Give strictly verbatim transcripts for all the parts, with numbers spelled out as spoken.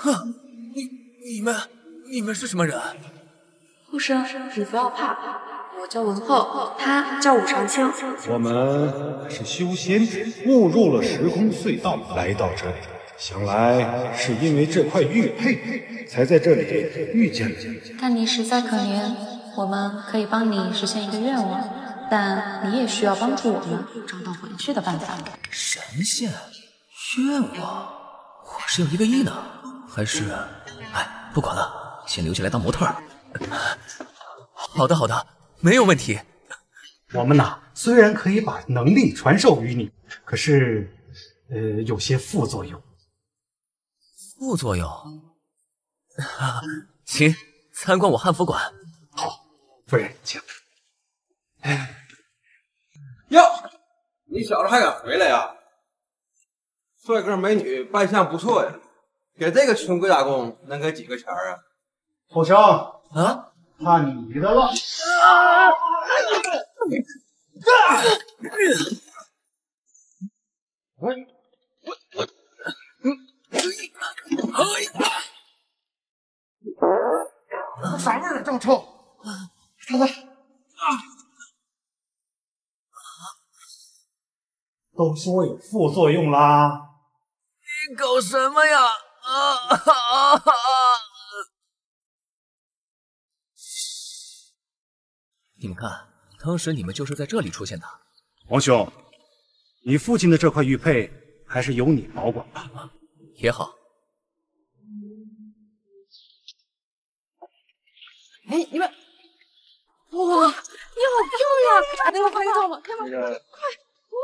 哼，你你们你们是什么人？ 护生，你不要怕，我叫文后，他叫武长青。 我们是修仙者，误入了时空隧道，来到这里。想来是因为这块玉佩，才在这里遇见了你。 看你实在可怜，我们可以帮你实现一个愿望，但你也需要帮助我们找到回去的办法。 神仙愿望，我是要一个亿呢，还是……哎，不管了，先留下来当模特儿。好的，好的，没有问题。 我们呐，虽然可以把能力传授于你，可是，呃，有些副作用。 副作用？请参观我汉服馆。 好，夫人，请。 哟，你小子还敢回来呀？帅哥美女，扮相不错呀。给这个穷鬼打工，能给几个钱啊？ 后生啊， 看你的了。 啊！ 我我嗯。啥味儿这么臭？看看啊！ 都说有副作用啦！ 你搞什么呀？啊啊啊！你们看，当时你们就是在这里出现的。 王兄，你父亲的这块玉佩还是由你保管吧。 也好。 哎，你们，哇，你好漂亮！能够拍照吗？快，过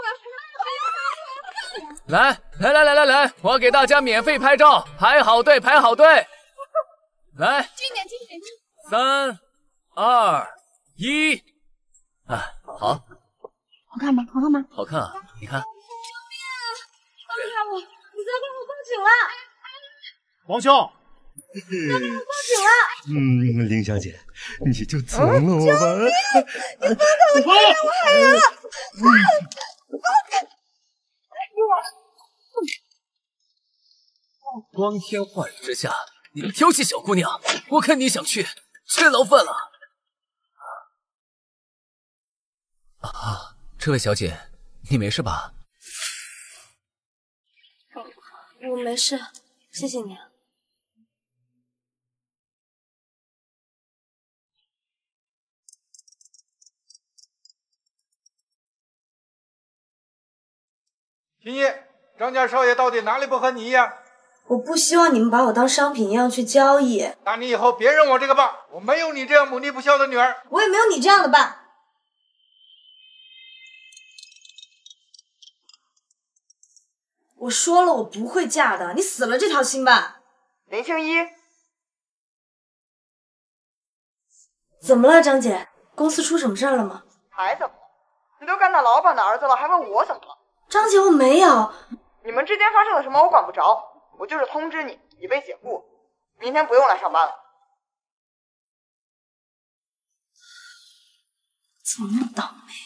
来，来来来来来，我给大家免费拍照，排好队，排好队。来， 近点，近点，近。 三、二、一，啊，好。 好看吗？好看吗？ 好看啊！你看。 救命啊！放开我！你再帮我报警了！ 王兄。 再帮我报警了！ 嗯，林小姐，你就从了我吧！ 救命！你放开我！你让我害人了！放开！ 光天化日之下，你们调戏小姑娘，我看你想去，吃牢饭了。啊，这位小姐，你没事吧？ 我没事，谢谢你。 秦毅，张家少爷到底哪里不和你一样？ 我不希望你们把我当商品一样去交易。 那你以后别认我这个爸，我没有你这样母逆不孝的女儿， 我也没有你这样的爸。我说了，我不会嫁的，你死了这条心吧。 林青一， 怎么了，张姐？公司出什么事儿了吗？ 还怎么了？你都干到老板的儿子了，还问我怎么了？ 张姐，我没有。 你们之间发生了什么，我管不着，我就是通知你，你被解雇，明天不用来上班了。 怎么那么倒霉？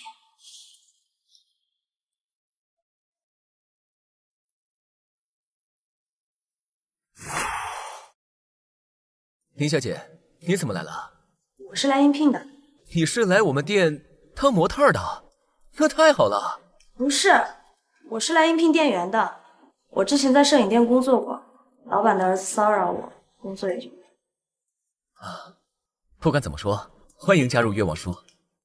林小姐，你怎么来了？ 我是来应聘的。 你是来我们店当模特的？那太好了。 不是，我是来应聘店员的。我之前在摄影店工作过，老板的儿子骚扰我，工作也就…… 啊，不管怎么说，欢迎加入月望书。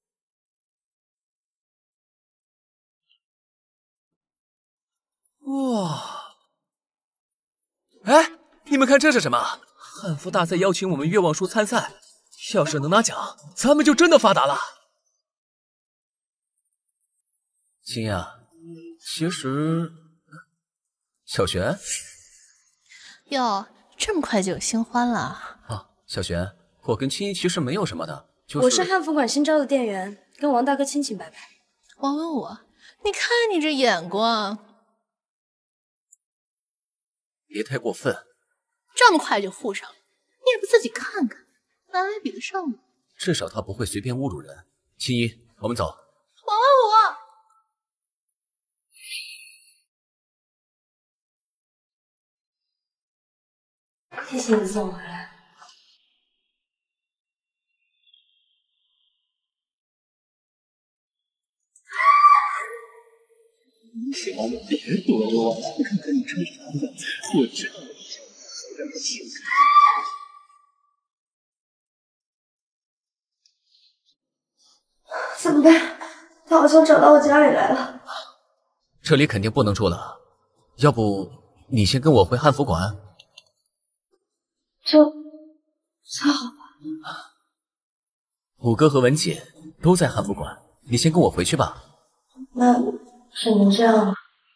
哇！哎，你们看这是什么？汉服大赛邀请我们月望书参赛，要是能拿奖，咱们就真的发达了。秦呀，其实，小璇， 哟，这么快就有新欢了啊？小璇，我跟青衣其实没有什么的，就是我是汉服馆新招的店员，跟王大哥亲情拜拜。 王文武，你看你这眼光， 别太过分。 这么快就附上，你也不自己看看，哪里比得上我？ 至少他不会随便侮辱人。青衣，我们走。 王文武。 谢谢你送我回来。 小猫别躲着我，看看你穿啥的，我知道你有点性格。 怎么办？他好像找到我家里来了。 这里肯定不能住了，要不你先跟我回汉服馆。 这这好吧？ 五哥和文姐都在汉服馆，你先跟我回去吧。 那只能这样了。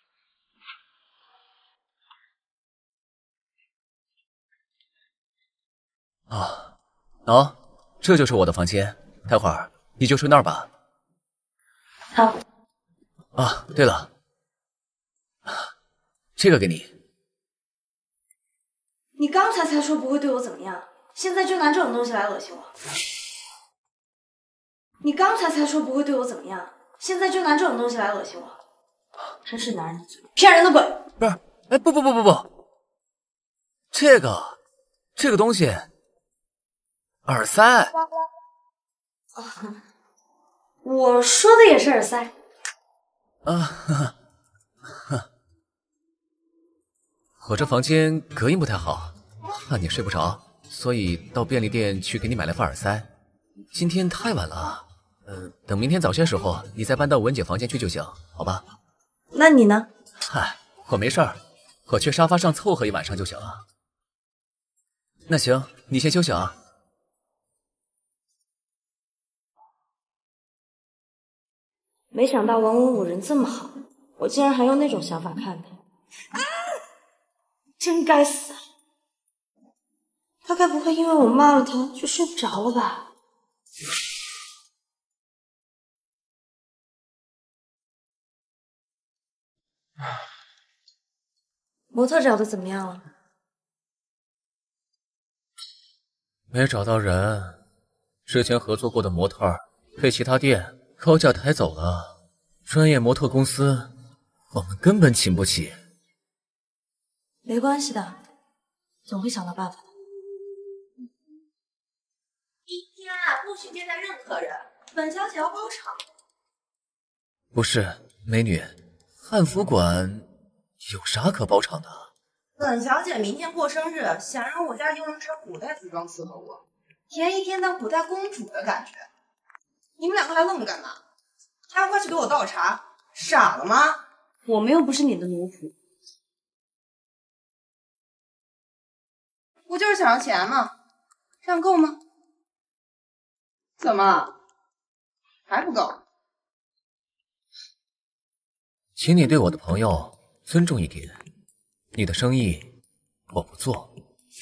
啊，哦，这就是我的房间，待会儿你就睡那儿吧。 好。 啊，对了，这个给你。 你刚才才说不会对我怎么样，现在就拿这种东西来恶心我。你刚才才说不会对我怎么样，现在就拿这种东西来恶心我，真是男人的嘴，骗人的鬼！ 不是，哎，不不不不不，这个这个东西，耳塞。 哦，我说的也是耳塞。 啊，呵呵呵，我这房间隔音不太好，怕你睡不着，所以到便利店去给你买了副耳塞。今天太晚了，呃，等明天早些时候你再搬到文姐房间去就行，好吧？ 那你呢？ 嗨，我没事儿，我去沙发上凑合一晚上就行了。那行，你先休息啊。 没想到王文武人这么好，我竟然还用那种想法看他，啊！真该死！他该不会因为我骂了他就睡不着了吧？模特找的怎么样了？ 没找到人，之前合作过的模特被其他店高价抬走了，专业模特公司我们根本请不起。 没关系的，总会想到办法的。 一天啊，不许接待任何人，本小姐要包场。 不是，美女，汉服馆有啥可包场的？ 本小姐明天过生日，想让我家佣人穿古代服装伺候我，体验一天当古代公主的感觉。你们两个还愣着干嘛？还不快去给我倒茶！傻了吗？ 我们又不是你的奴仆。 不就是想要钱吗？这样够吗？怎么还不够？ 请你对我的朋友尊重一点，你的生意我不做。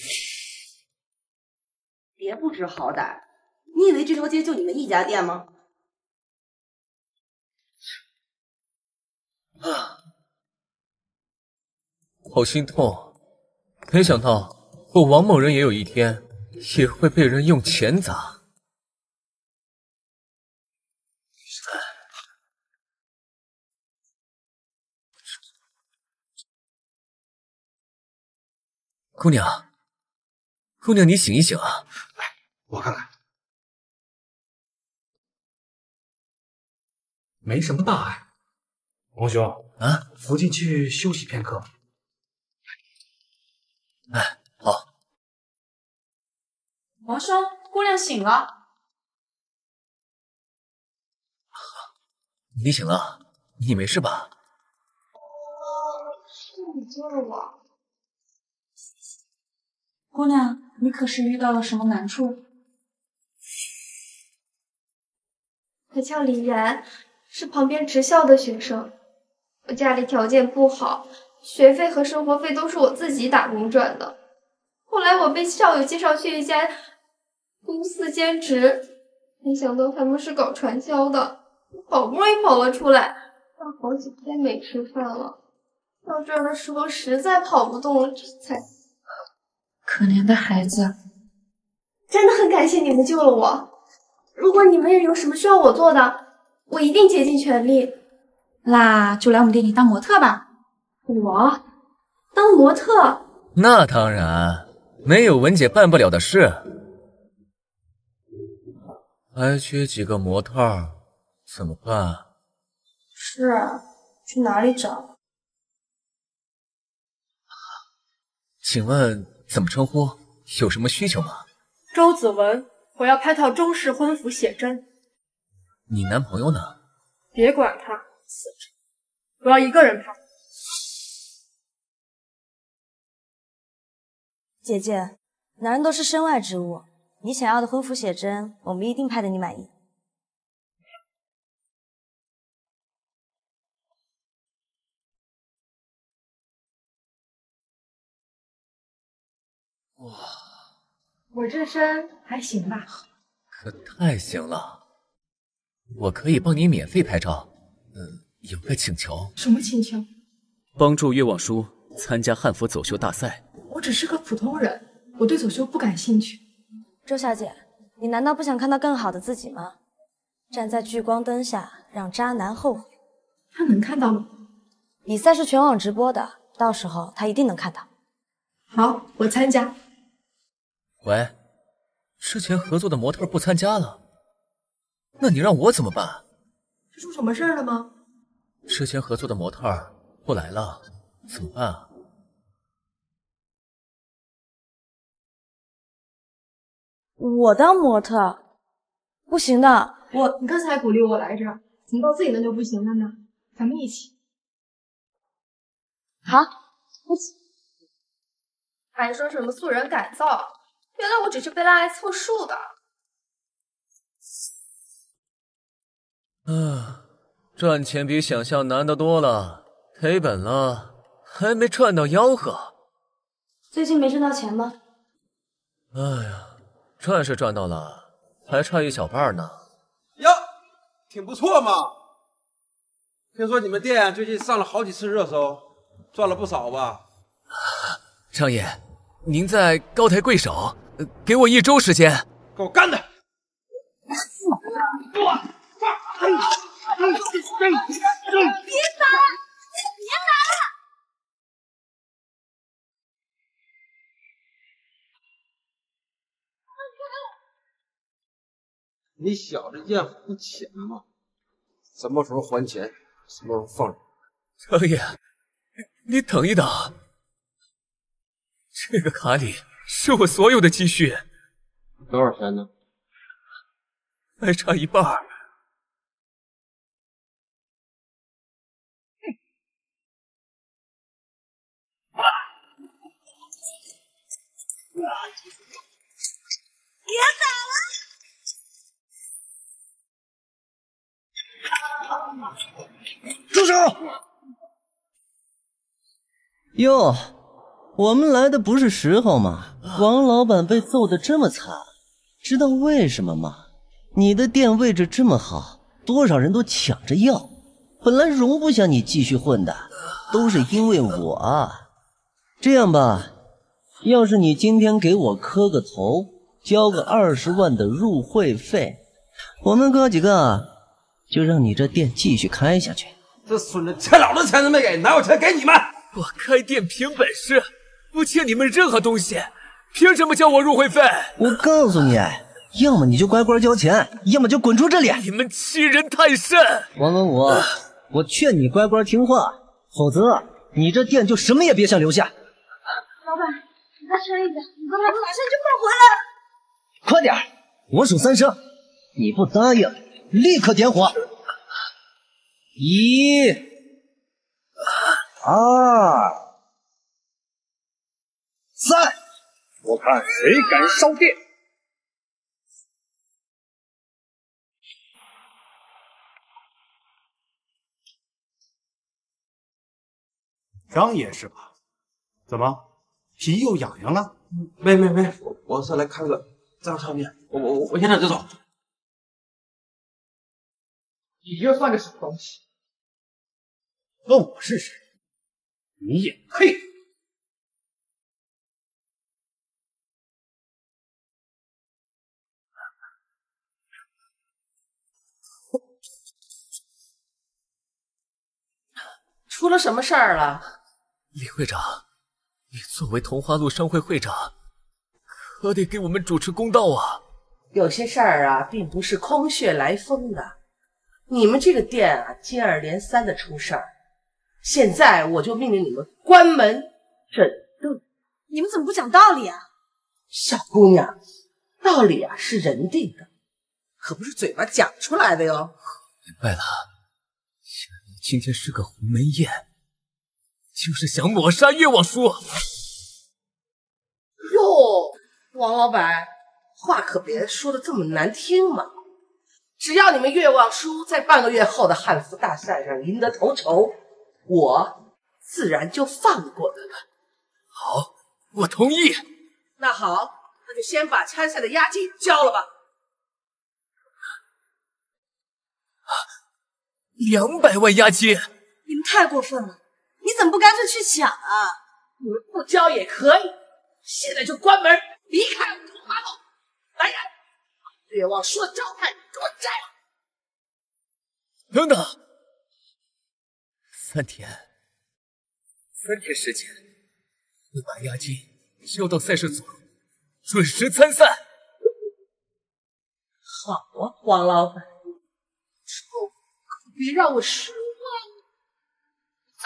别不知好歹，你以为这条街就你们一家店吗？ 啊，好心痛！没想到我王某人也有一天也会被人用钱砸。姑娘，姑娘，你醒一醒啊！ 来，我看看，没什么大碍。王兄， 啊， 扶进去休息片刻。 哎，好。 王兄，姑娘醒了。 你醒了？你没事吧？ 是你救了我。 姑娘，你可是遇到了什么难处？ 我叫李然，是旁边职校的学生。我家里条件不好，学费和生活费都是我自己打工赚的。后来我被校友介绍去一家公司兼职，没想到他们是搞传销的，好不容易跑了出来，但好几天没吃饭了。到这儿的时候实在跑不动了，这才…… 可怜的孩子， 真的很感谢你们救了我。如果你们也有什么需要我做的，我一定竭尽全力。 那就来我们店里当模特吧。 我当模特？ 那当然， 没有文姐办不了的事。还缺几个模特儿，怎么办？ 是啊，去哪里找？ 请问怎么称呼？有什么需求吗？ 周子文，我要拍套中式婚服写真。 你男朋友呢？ 别管他，死缠。我要一个人拍。 姐姐，男人都是身外之物，你想要的婚服写真，我们一定拍得你满意。 哇， 我这身还行吧？ 可太行了！我可以帮你免费拍照。嗯，有个请求。 什么请求？ 帮助岳望舒参加汉服走秀大赛。 我只是个普通人，我对走秀不感兴趣。 周小姐，你难道不想看到更好的自己吗？站在聚光灯下，让渣男后悔。 他能看到吗？ 比赛是全网直播的，到时候他一定能看到。 好，我参加。 喂，之前合作的模特不参加了，那你让我怎么办？ 是出什么事儿了吗？ 之前合作的模特不来了，怎么办啊？ 我当模特不行的， 我你刚才还鼓励我来这儿，怎么到自己那就不行了呢？咱们一起。 好，一起。 还说什么素人改造？原来我只是被拉来凑数的。 啊，赚钱比想象难得多了，赔本了，还没赚到吆喝。 最近没挣到钱吗？ 哎呀，赚是赚到了，还差一小半呢。 哟，挺不错嘛。听说你们店最近上了好几次热搜，赚了不少吧？ 张爷，您在高抬贵手，给我一周时间。 给我干的！ 别打！别打了！ 你小子愿付钱吗？什么时候还钱，什么时候放人。 张爷，你等一等，这个卡里是我所有的积蓄。 多少钱呢？ 还差一半。 别打了！住手！哟，我们来的不是时候吗？王老板被揍得这么惨，知道为什么吗？你的店位置这么好，多少人都抢着要，本来容不下你继续混的，都是因为我啊。这样吧，要是你今天给我磕个头，交个二十万的入会费，我们哥几个就让你这店继续开下去。 这孙子欠老子钱都没给，哪有钱给你们？ 我开店凭本事，不欠你们任何东西，凭什么交我入会费？ 我告诉你，要么你就乖乖交钱，要么就滚出这里。 你们欺人太甚！ 王文武，我劝你乖乖听话，否则你这店就什么也别想留下。 老板，你再撑一点，我们马上就快回来。 快点，我数三声，你不答应，立刻点火。一、二、三， 我看谁敢烧店。 张爷是吧？怎么，皮又痒痒了？ 没没没，我我是来看个张场面，我我我现在就走。你这算个什么东西？ 问我是谁？你也配？ 出了什么事儿了？ 李会长，你作为同花路商会会长， 可得给我们主持公道啊！ 有些事儿啊，并不是空穴来风的。你们这个店啊，接二连三的出事儿，现在我就命令你们关门整顿。 你们怎么不讲道理啊？ 小姑娘，道理啊是人定的，可不是嘴巴讲出来的哟。 明白了，原来你今天是个鸿门宴，就是想抹杀岳王叔。 哟，王老板，话可别说的这么难听嘛。只要你们岳望叔在半个月后的汉服大赛上赢得头筹，我自然就放过他了。 好，我同意。 那好，那就先把参赛的押金交了吧。 两百万押金！ 你们太过分了！你怎么不干脆去抢啊？ 你们不交也可以，现在就关门离开我的花楼。来人，把岳望叔的招牌给我摘了！ 等等，三天，三天时间，会把押金交到赛事组，准时参赛。 好啊，王老板，之后可别让我失望。走。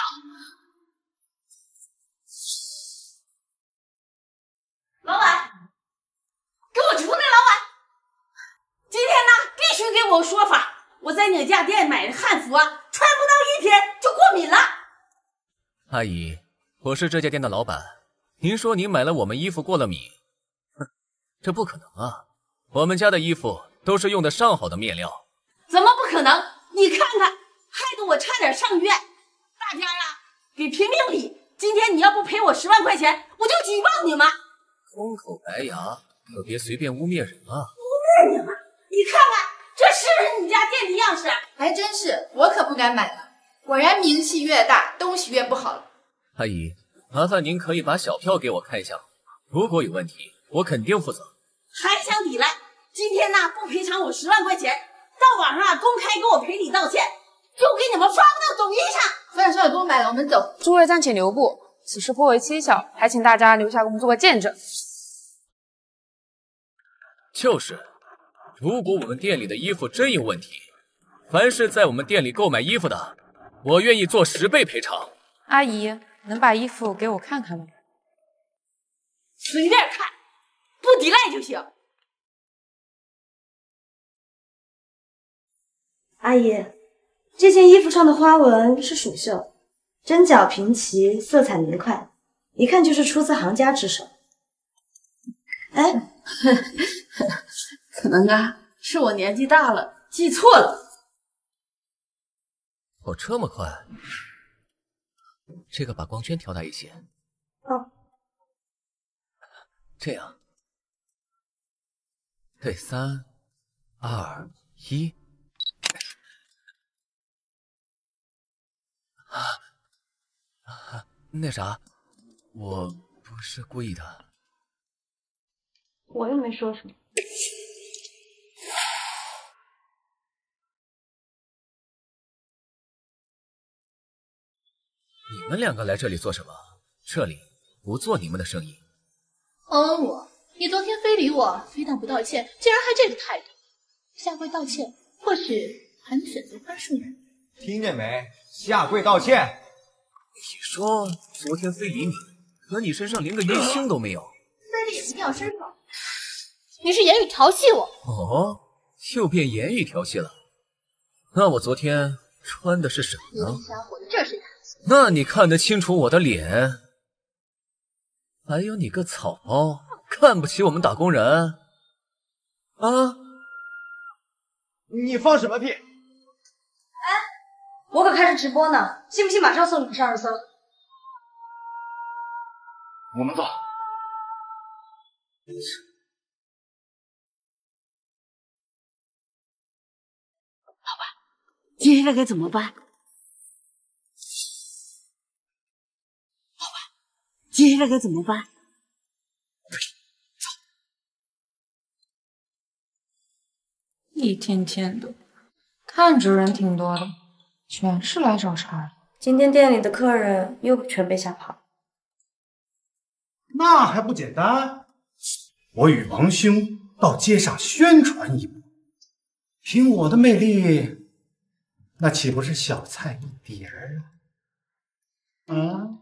老板，给我出来！老板，今天呢必须给我说法。我在你家店买的汉服啊，穿不到一天就过敏了。 阿姨，我是这家店的老板，您说您买了我们衣服过了敏，哼，这不可能啊！我们家的衣服都是用的上好的面料。 怎么不可能？你看看，害得我差点上医院。大家呀，给评评理！今天你要不赔我十万块钱，我就举报你们！ 空口白牙，可别随便污蔑人啊！ 污蔑你们？你看看，这是不是你家店的样式？ 还真是，我可不敢买了。果然名气越大，东西越不好了。 阿姨，麻烦您可以把小票给我看一下，如果有问题，我肯定负责。 还想抵赖？今天呢，不赔偿我十万块钱，到网上公开给我赔礼道歉，就给你们发布到抖音上。 饭少爷给我买了，我们走。 诸位暂且留步，此事颇为蹊跷，还请大家留下供做个见证。 就是，如果我们店里的衣服真有问题，凡是在我们店里购买衣服的，我愿意做十倍赔偿。 阿姨，能把衣服给我看看吗？ 随便看，不抵赖就行。 阿姨，这件衣服上的花纹是蜀绣，针脚平齐，色彩明快，一看就是出自行家之手。哎， 可能啊，是我年纪大了，记错了。 哦，这么快？这个把光圈调大一些。 哦， 这样。对，三、二、一。啊啊，那啥，我不是故意的。 我又没说什么。 你们两个来这里做什么？这里不做你们的生意。 恩我，你昨天非礼我，非但不道歉，竟然还这个态度。下跪道歉，或许还能选择宽恕你。 听见没？下跪道歉。 你说昨天非礼你，可你身上连个烟星都没有。 非礼也不掉身份。你是言语调戏我。 哦，又变言语调戏了。那我昨天穿的是什么呢？ 瞎火的这是哪？ 那你看得清楚我的脸？还有你个草包，看不起我们打工人啊？ 你放什么屁？ 哎，我可开始直播呢，信不信马上送你们上热搜？ 我们走。 老板，接下来该怎么办？接下来该怎么办？ 一天天的，看着人挺多的，全是来找茬的。 今天店里的客人又全被吓跑。 那还不简单？ 我与王兄到街上宣传一波，凭我的魅力，那岂不是小菜一碟儿啊？嗯，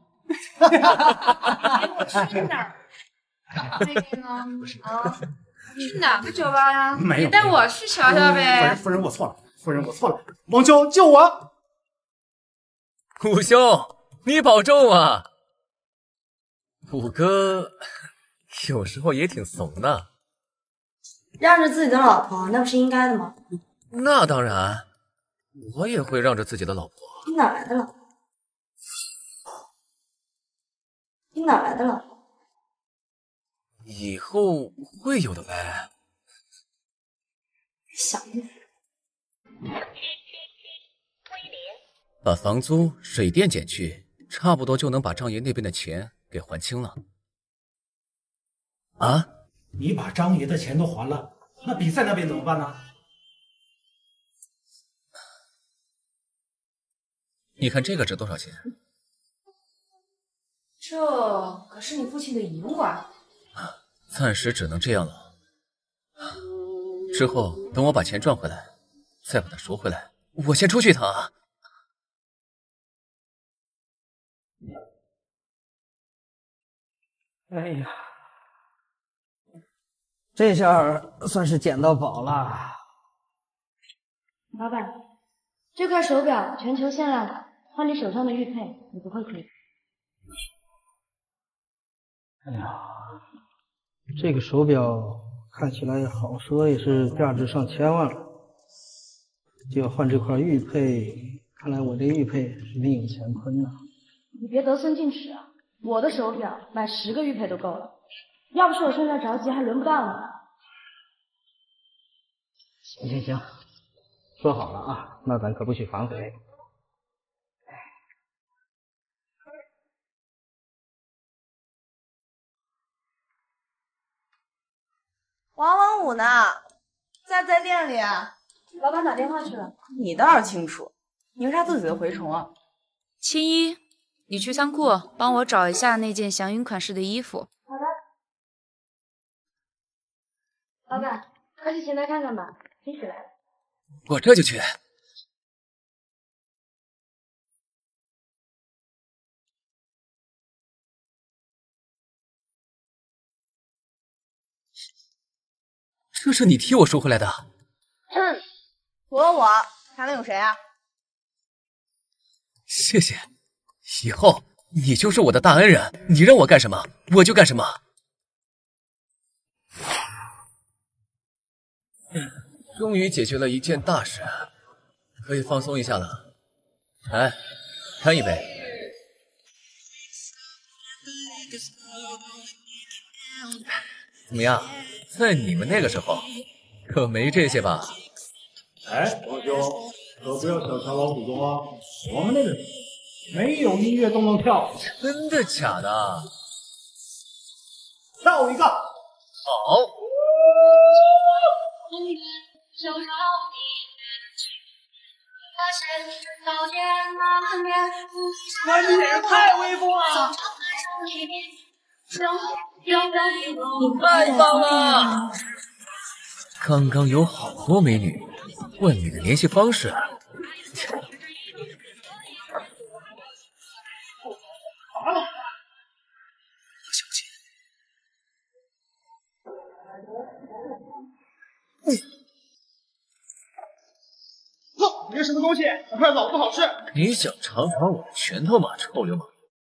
我去哪儿？那个呢？啊，去哪个酒吧呀？ 没有， 你带我去瞧瞧呗。 夫人，夫人，我错了，夫人，我错了，王兄救我！ 五兄，你保重啊！五哥有时候也挺怂的。 让着自己的老婆，那不是应该的吗？ 那当然，我也会让着自己的老婆。 你哪来的老婆？你哪来的老婆？ 以后会有的呗。 想你死！ 把房租、水电减去，差不多就能把张爷那边的钱给还清了。 啊？你把张爷的钱都还了，那比赛那边怎么办呢？ 你看这个值多少钱？ 这可是你父亲的遗物啊！ 暂时只能这样了。之后等我把钱赚回来，再把它赎回来。我先出去一趟啊！ 哎呀，这下算是捡到宝了。 老板，这块手表全球限量款，换你手上的玉佩，你不会亏。 哎呀，这个手表看起来好说也是价值上千万了，就要换这块玉佩，看来我这玉佩是另有乾坤呐。 你别得寸进尺啊！我的手表买十个玉佩都够了，要不是我现在着急，还轮不到你。 行行行，说好了啊，那咱可不许反悔。 王文武呢？在不在店里啊？ 老板打电话去了。 你倒是清楚，你为啥自己的蛔虫啊？ 青衣，你去仓库帮我找一下那件祥云款式的衣服。 好的。老板，快去前台看看吧，天使来了。 我这就去。这是你替我赎回来的？ 嗯，除了我，还能有谁啊？ 谢谢，以后你就是我的大恩人，你让我干什么我就干什么。终于解决了一件大事，可以放松一下了。来，干一杯。怎么样？在你们那个时候，可没这些吧？ 哎，王兄，可不要小瞧老祖宗啊！我们那个没有音乐都能跳。 真的假的？ 跳一个。 好。 哇，你这太威风了！ 太棒了！刚刚有好多美女问你的联系方式。小姐， 哼，你这什么东西？想坏老子好事？ 你想尝尝我的拳头吗，臭流氓！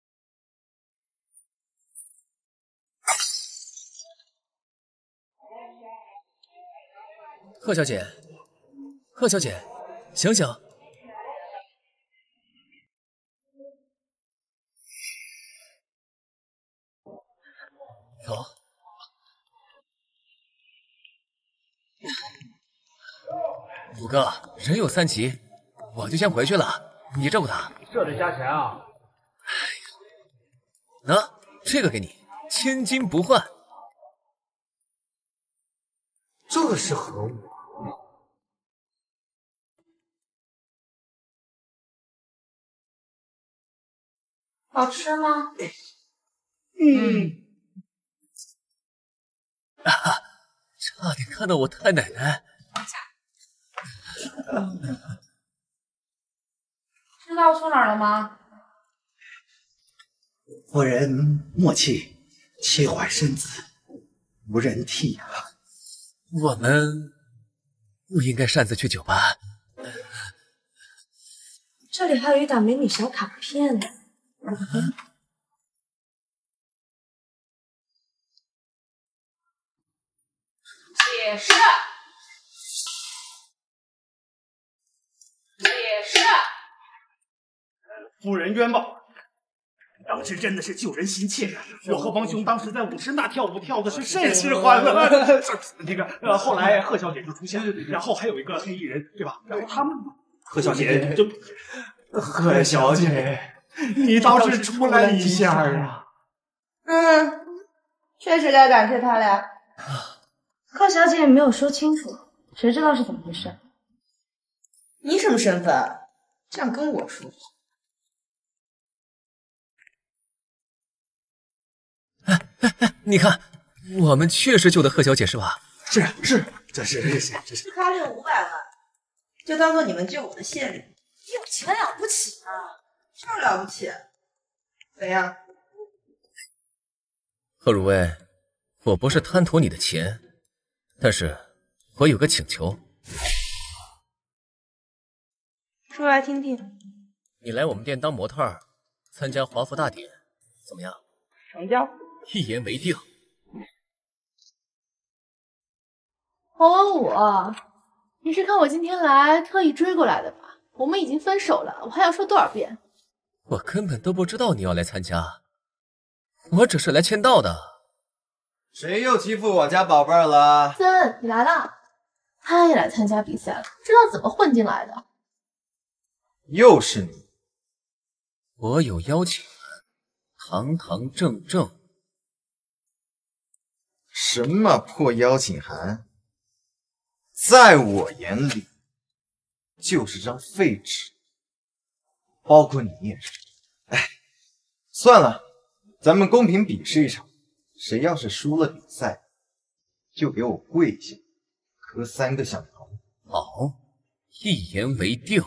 贺小姐，贺小姐，醒醒！走。五哥，人有三急，我就先回去了，你照顾他。 这得加钱啊！ 喏，这个给你，千金不换。 这是何物？ 好吃吗？ 嗯。 啊，差点看到我太奶奶。 知道去哪儿了吗？ 夫人莫气，妻怀身子，无人替啊。 我们不应该擅自去酒吧。 这里还有一沓美女小卡片呢。嗯解释，解释。 夫人冤枉，当时真的是救人心切。我和王兄当时在舞池那跳舞跳的是甚是欢乐。那个呃，后来贺小姐就出现，然后还有一个黑衣人，对吧？然后他们，贺小姐就，贺小姐，你倒是出来一下啊！ 嗯，确实该感谢他俩。 贺小姐也没有说清楚，谁知道是怎么回事？ 你什么身份？这样跟我说话？ 你看，我们确实救的贺小姐是吧？ 是是，这是这是这是。 开了五百万，就当做你们救我的谢礼。有钱了不起啊？就是了不起。怎样？ 贺如薇，我不是贪图你的钱，但是我有个请求。 说来听听。 你来我们店当模特儿，参加华服大典，怎么样？ 成交。 一言为定。 黄文武，你是看我今天来特意追过来的吧？我们已经分手了，我还要说多少遍？ 我根本都不知道你要来参加，我只是来签到的。 谁又欺负我家宝贝儿了？ 森，你来了。他也来参加比赛了，不知道怎么混进来的。 又是你！ 我有邀请函，堂堂正正。 什么破邀请函？在我眼里，就是张废纸。包括你也是。哎，算了，咱们公平比试一场，谁要是输了比赛，就给我跪下，磕三个响头。 好，一言为定。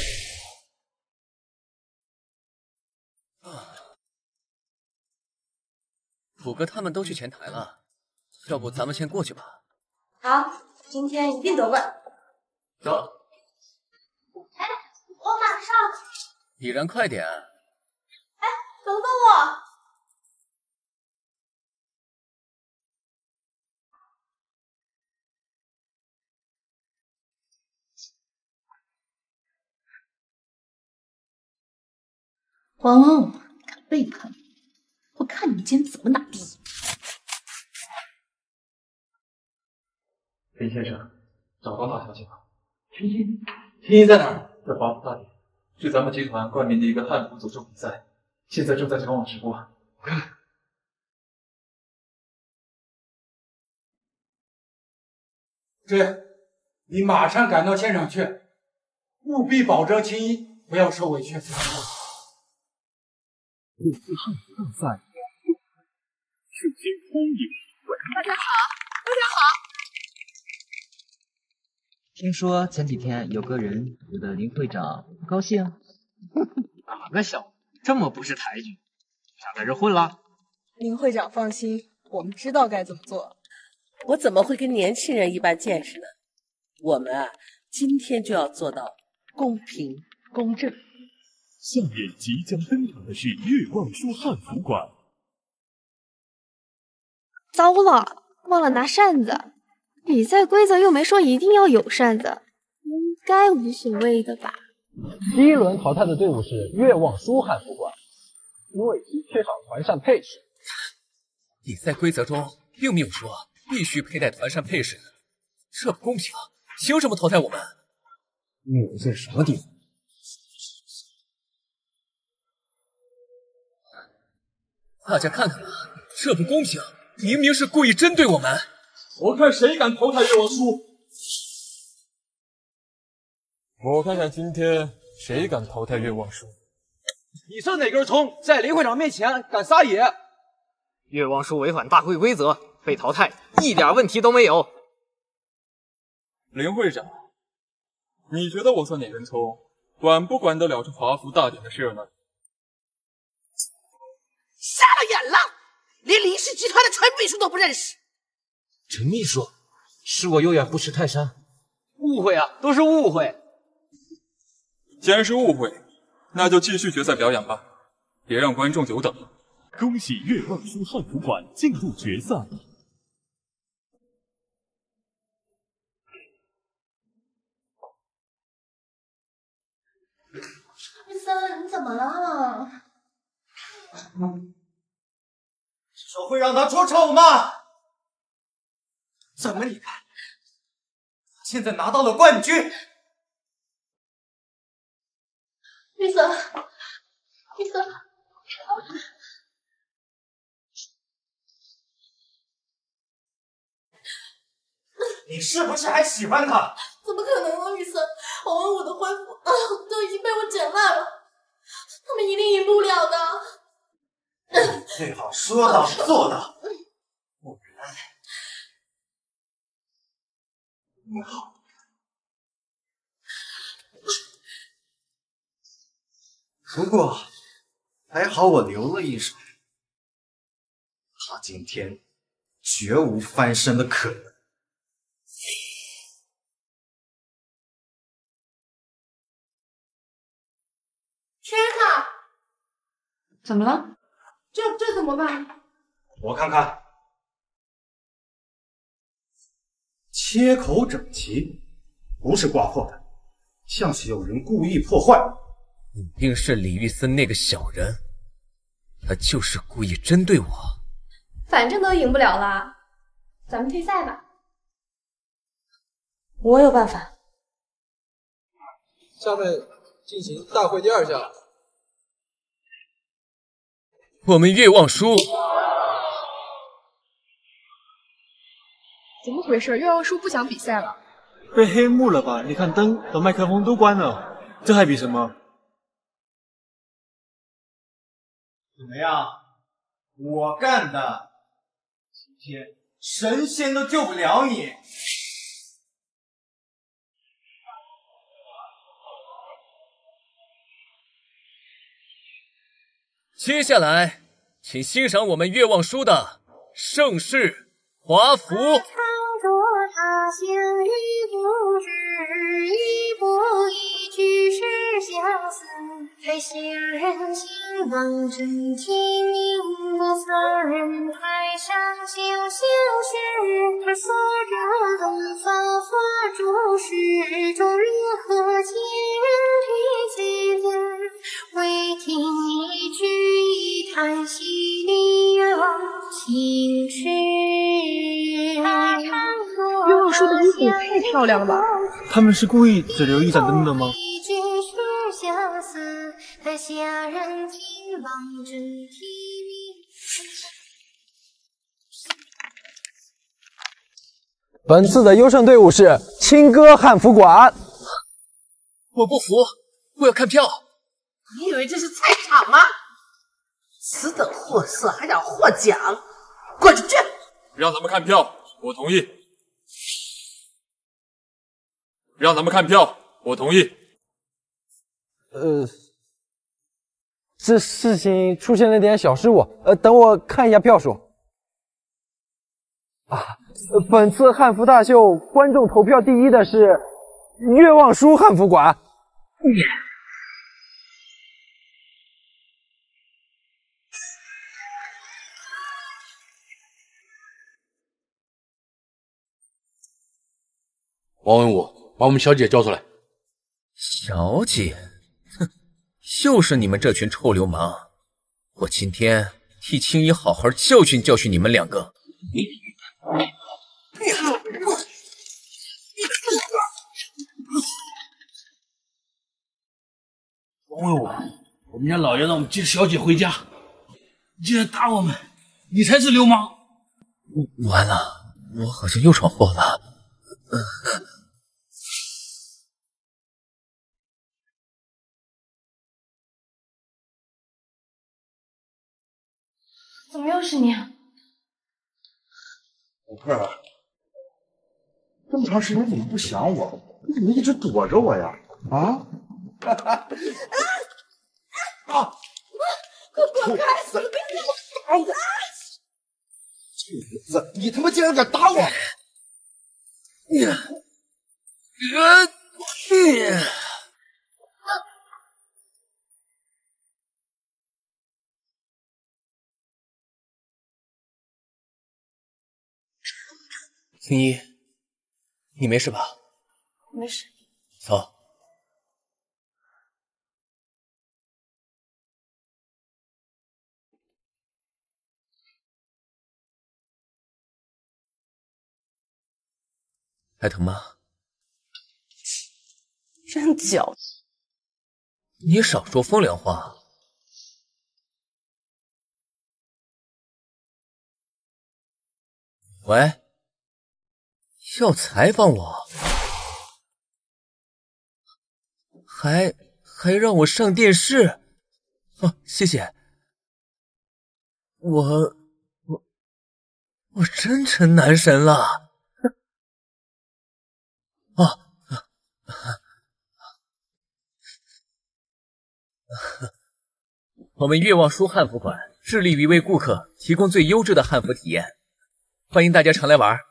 虎哥他们都去前台了，要不咱们先过去吧？ 好，今天一定夺冠。 走。 哎，我马上。 已然快点。 哎，等等我。黄文武，敢背叛我，我看你今天怎么拿第一！ 林先生，找到大小姐了。青青，青青在哪儿？在华府大典，是咱们集团冠名的一个汉服走秀比赛，现在正在全网直播。 是，你马上赶到现场去，务必保证青衣不要受委屈。 这次汉服大赛，首先欢迎大家好，大家好。 听说前几天有个人惹得林会长不高兴。 哪个小子这么不识抬举，想在这混了？ 林会长放心，我们知道该怎么做。 我怎么会跟年轻人一般见识呢？我们啊，今天就要做到公平公正。 下面即将登场的是月望书汉服馆。 糟了，忘了拿扇子。比赛规则又没说一定要有扇子，应该无所谓的吧。 第一轮淘汰的队伍是月望书汉服馆，因为其缺少团扇配饰。 比赛规则中并没有说必须佩戴团扇配饰，这不公平，凭什么淘汰我们？ 你这什么地方？ 大家看看啊，这不公平，明明是故意针对我们。 我看谁敢淘汰月望书！我看看今天谁敢淘汰月望书！ 你算哪根葱，在林会长面前敢撒野？ 月望书违反大会规则， 被淘汰，一点问题都没有。 林会长，你觉得我算哪根葱，管不管得了这华服大典的事呢？ 瞎了眼了，连林氏集团的陈秘书都不认识。 陈秘书，是我有眼不识泰山。误会啊，都是误会。 既然是误会，那就继续决赛表演吧，别让观众久等了。 恭喜月望书汉服馆进入决赛。 玉森，你怎么了？ 说会让他出丑吗？怎么你看，现在拿到了冠军。 玉森，玉森， 你是不是还喜欢他？ 怎么可能呢？玉森，王文武的恢复啊，都已经被我整烂了，他们一定赢不了的。 最好说到做到，不然你好。不过还好我留了一手，他今天绝无翻身的可能。 圈啊！ 怎么了？ 这这怎么办？ 我看看，切口整齐，不是刮破的，像是有人故意破坏。 一定是李玉森那个小人，他就是故意针对我。 反正都赢不了了，咱们退赛吧。 我有办法。 下面进行大会第二项。 我们月望书怎么回事？月望书不想比赛了？ 被黑幕了吧？你看灯和麦克风都关了，这还比什么？ 怎么样？我干的，今天神仙都救不了你。 接下来，请欣赏我们月望书的盛世华服。 他乡已不知，一步一句是相思。台下人情望真天明，我三人台上就像是他所着东方花烛时，众人和亲人推荐间，唯听一句一叹息里有情事。 月望书的衣服也太漂亮了吧！ 他们是故意只留一盏灯的吗？ 本次的优胜队伍是青歌汉服馆。 我不服，我要看票。 你以为这是菜场吗？此等货色还想获奖，滚出去！ 让咱们看票，我同意。让咱们看票，我同意。 呃，这事情出现了点小失误，呃，等我看一下票数。啊，本次汉服大秀观众投票第一的是月望书汉服馆。嗯王文武，把我们小姐叫出来。 小姐，哼，又是你们这群臭流氓！我今天替青衣好好教训教训你们两个。 王文武，我们家老爷让我们接小姐回家，你竟然打我们，你才是流氓！ 完了，我好像又闯祸了。呃怎么又是你啊？ 老客儿，这么长时间怎么不想我？你怎么一直躲着我呀？啊？啊！ 快滚开！死了，别打我！ 这孩子，你他妈竟然敢打我！ 你，呃，你。青衣，你没事吧？ 没事。 走。还疼吗？ 真矫情！ 你少说风凉话。喂，要采访我，还还让我上电视？哦，谢谢。我我我真成男神了。啊啊啊！我们悦望书汉服馆致力于为顾客提供最优质的汉服体验，欢迎大家常来玩。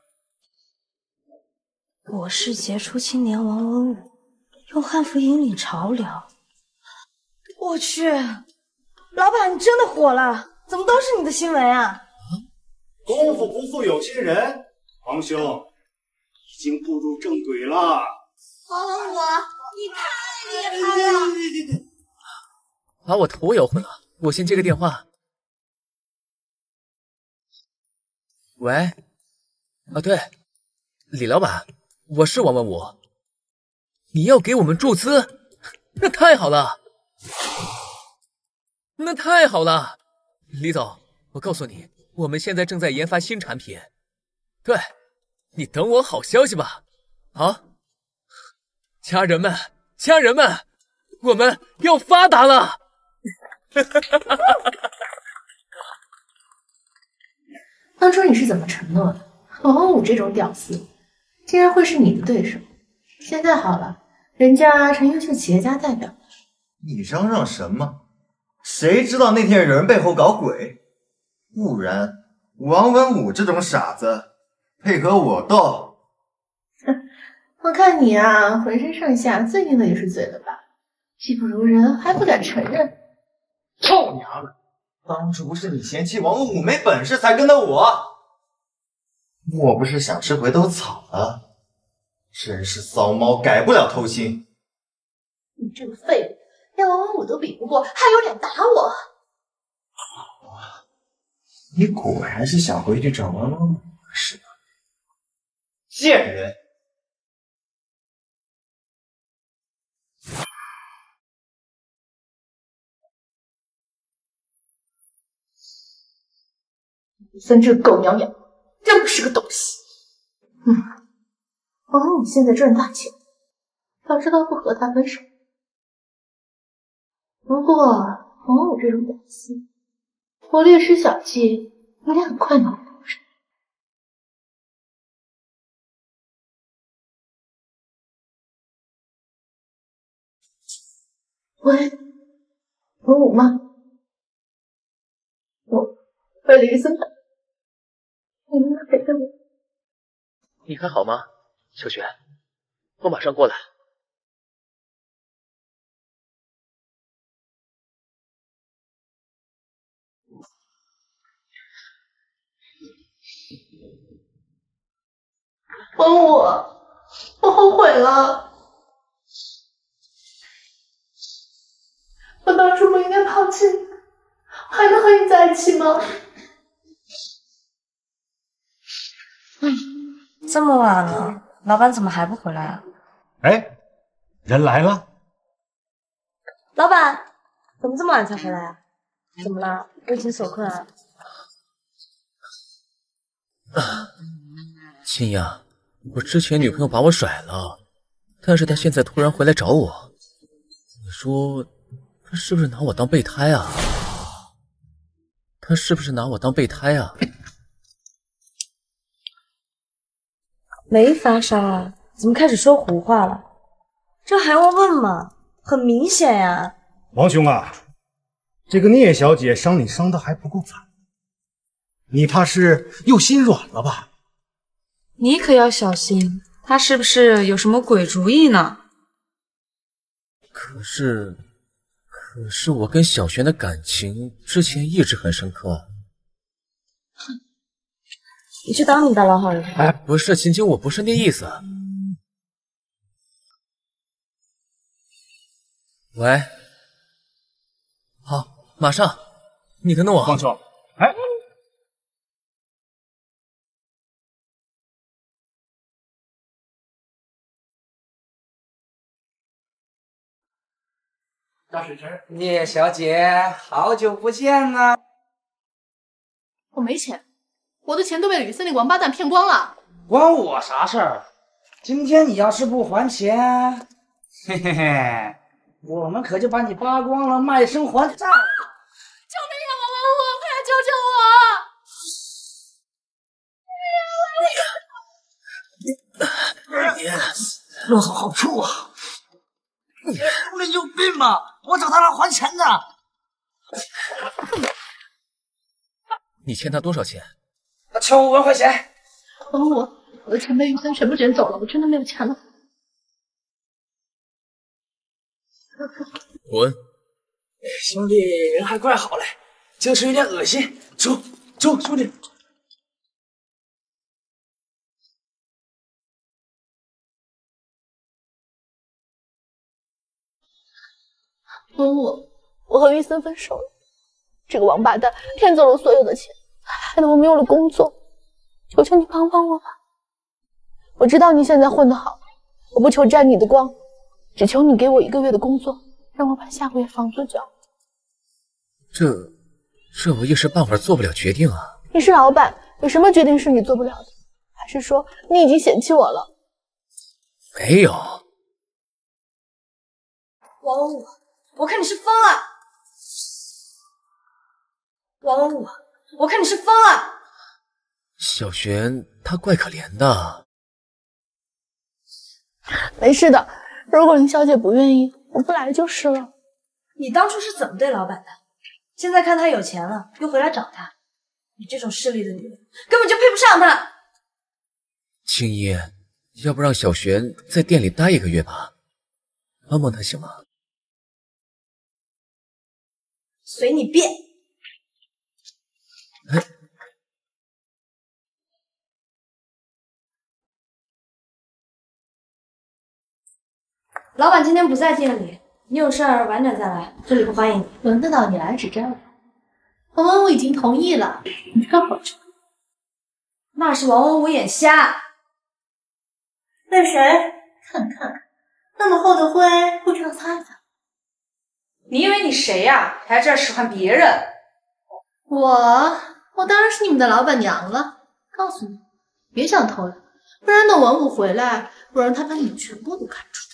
我是杰出青年王文武，用汉服引领潮流。我去，老板，你真的火了？怎么都是你的新闻啊？ 功夫不负有心人，王兄已经步入正轨了。 王文武，你太厉害了！ 把我头摇昏了，我先接个电话。喂，啊对，李老板，我是王文武，你要给我们注资，那太好了，那太好了，李总，我告诉你，我们现在正在研发新产品，对，你等我好消息吧。啊，家人们，家人们，我们要发达了！ 当初你是怎么承诺的？王文武这种屌丝，竟然会是你的对手？现在好了，人家成优秀企业家代表。 你嚷嚷什么？谁知道那天有人背后搞鬼？不然王文武这种傻子配合我斗？ 我看你啊，浑身上下最硬的也是嘴了吧？技不如人还不敢承认。 臭娘们！当初是你嫌弃王文武没本事才跟的我，莫不是想吃回头草了？真是骚猫改不了偷心。 你这个废物，连王文武都比不过，还有脸打我？ 你果然是想回去找王文武是吧？贱人！ 你算这狗娘养，真不是个东西。嗯，王文武现在赚大钱，早知道不和他分手。不过王文武这种屌丝，我略施小计，应该很快能补上。喂，文武吗？我为了一个身份，你能陪陪我？ 你还好吗，小雪？我马上过来。 文武，我后悔了，我当初不应该抛弃你，还能和你在一起吗？ 嗯，这么晚了，老板怎么还不回来啊？ 哎，人来了。 老板，怎么这么晚才回来啊？怎么了？我已经锁客啊。 青呀，我之前女朋友把我甩了，但是她现在突然回来找我，你说她是不是拿我当备胎啊？她是不是拿我当备胎啊？ 没发烧啊，怎么开始说胡话了？这还用问吗？很明显呀。 王兄啊，这个聂小姐伤你伤的还不够惨，你怕是又心软了吧？ 你可要小心，她是不是有什么鬼主意呢？ 可是，可是我跟小璇的感情之前一直很深刻。 哼，你去当你的老好人。 哎，不是，晴晴，我不是那意思。喂，好，马上，你跟着我。 王兄，哎。 大水池，聂小姐，好久不见呐！ 我没钱，我的钱都被吕森那个王八蛋骗光了。 关我啥事儿？今天你要是不还钱，嘿嘿嘿，我们可就把你扒光了，卖身还债！救命啊！王文武，快来救救我！ 你落手好粗啊！你兄弟有病吗？我找他来还钱的。 你欠他多少钱？ 他欠我五万块钱。 王文武，我的钱被于森全部卷走了，我真的没有钱了。 滚！ 兄弟人还怪好嘞，就是有点恶心。走走，兄弟。 文武，我和于森分手了，这个王八蛋骗走了所有的钱，害得我没有了工作，求求你帮帮我吧！我知道你现在混得好，我不求沾你的光，只求你给我一个月的工作，让我把下个月房租交。 这，这我一时半会儿做不了决定啊。 你是老板，有什么决定是你做不了的？还是说你已经嫌弃我了？ 没有。 王文武，我看你是疯了！王文武，我看你是疯了！ 小璇她怪可怜的。 没事的，如果林小姐不愿意，我不来就是了。 你当初是怎么对老板的？现在看他有钱了，又回来找他，你这种势利的女人根本就配不上他。 青衣，要不让小璇在店里待一个月吧，帮帮她行吗？ 随你便。 哎， 老板今天不在店里，你有事儿晚点再来，这里不欢迎你。 轮得到你来指摘我？王文武已经同意了，你看好着。 那是王文武眼瞎。那谁？ 看看，那么厚的灰，不知道擦擦。 你以为你谁呀、啊？还在这儿使唤别人？ 我，我当然是你们的老板娘了。告诉你，别想偷懒，不然等文武回来，我让他把你们全部都看出。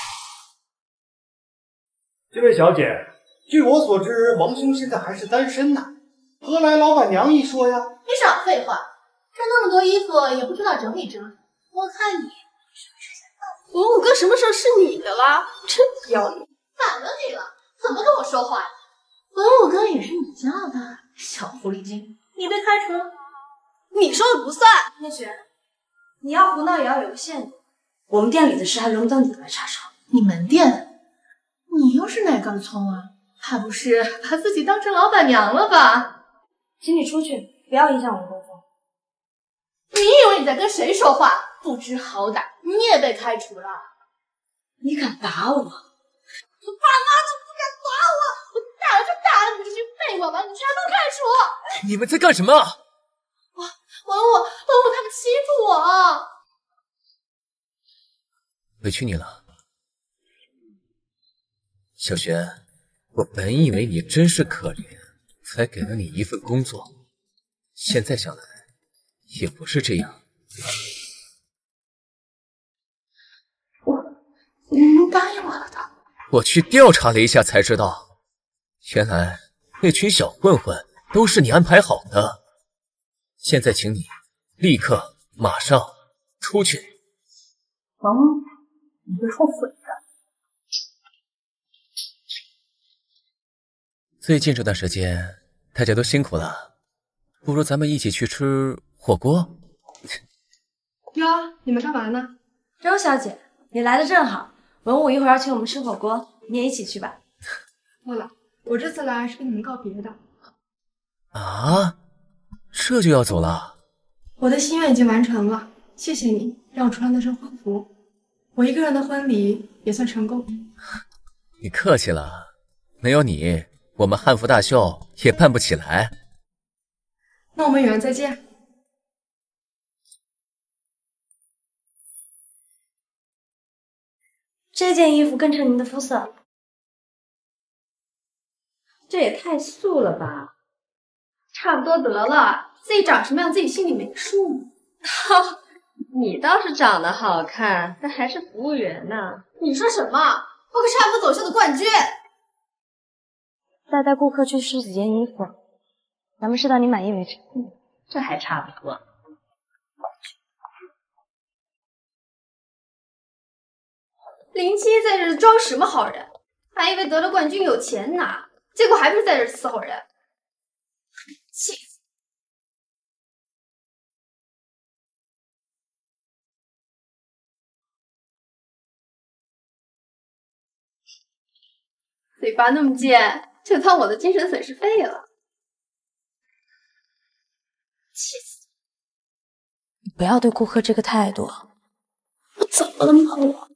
这位小姐，据我所知，王兄现在还是单身呢，何来老板娘一说呀？ 你少废话，这那么多衣服也不知道整理整理。我看你是不是想到文武哥什么时候是你的了？真不要脸！反了你了，怎么跟我说话呀？文武哥也是你叫的，小狐狸精，你被开除了，你说的不算。 聂雪，你要胡闹也要有个限度，我们店里的事还轮不到你来插手。 你门店？你又是哪根葱啊？怕不是把自己当成老板娘了吧？ 请你出去，不要影响我的工作。 你以为你在跟谁说话？不知好歹，你也被开除了。 你敢打我？我爸妈都不敢打我，我打了就打了你这群废物吧，你居然能开除！ 你们在干什么？ 我文武文武他们欺负我， 委屈你了。小璇，我本以为你真是可怜，才给了你一份工作，现在想来，也不是这样。 我，你答应我了的。 我去调查了一下，才知道，原来那群小混混都是你安排好的。现在请你立刻马上出去！ 王，你会后悔的。 最近这段时间，大家都辛苦了，不如咱们一起去吃火锅。 哟，你们干嘛呢？ 周小姐，你来的正好，文武一会儿要请我们吃火锅，你也一起去吧。 对了，我这次来是跟你们告别的。 啊，这就要走了？ 我的心愿已经完成了，谢谢你让我穿那身婚服，我一个人的婚礼也算成功。 你客气了，没有你，我们汉服大秀也办不起来。 那我们有缘再见。 这件衣服更衬您的肤色。 这也太素了吧！差不多得了，自己长什么样自己心里没数吗？哈，你倒是长得好看，但还是服务员呢。你说什么？我可是汉服走秀的冠军。 再带顾客去试几件衣服，咱们试到你满意为止。 嗯，这还差不多。林七在这装什么好人？还以为得了冠军有钱拿，结果还不是在这伺候人。气死！嘴巴那么贱，就当我的精神损失费了。气死！ 你不要对顾客这个态度。 我怎么了吗？我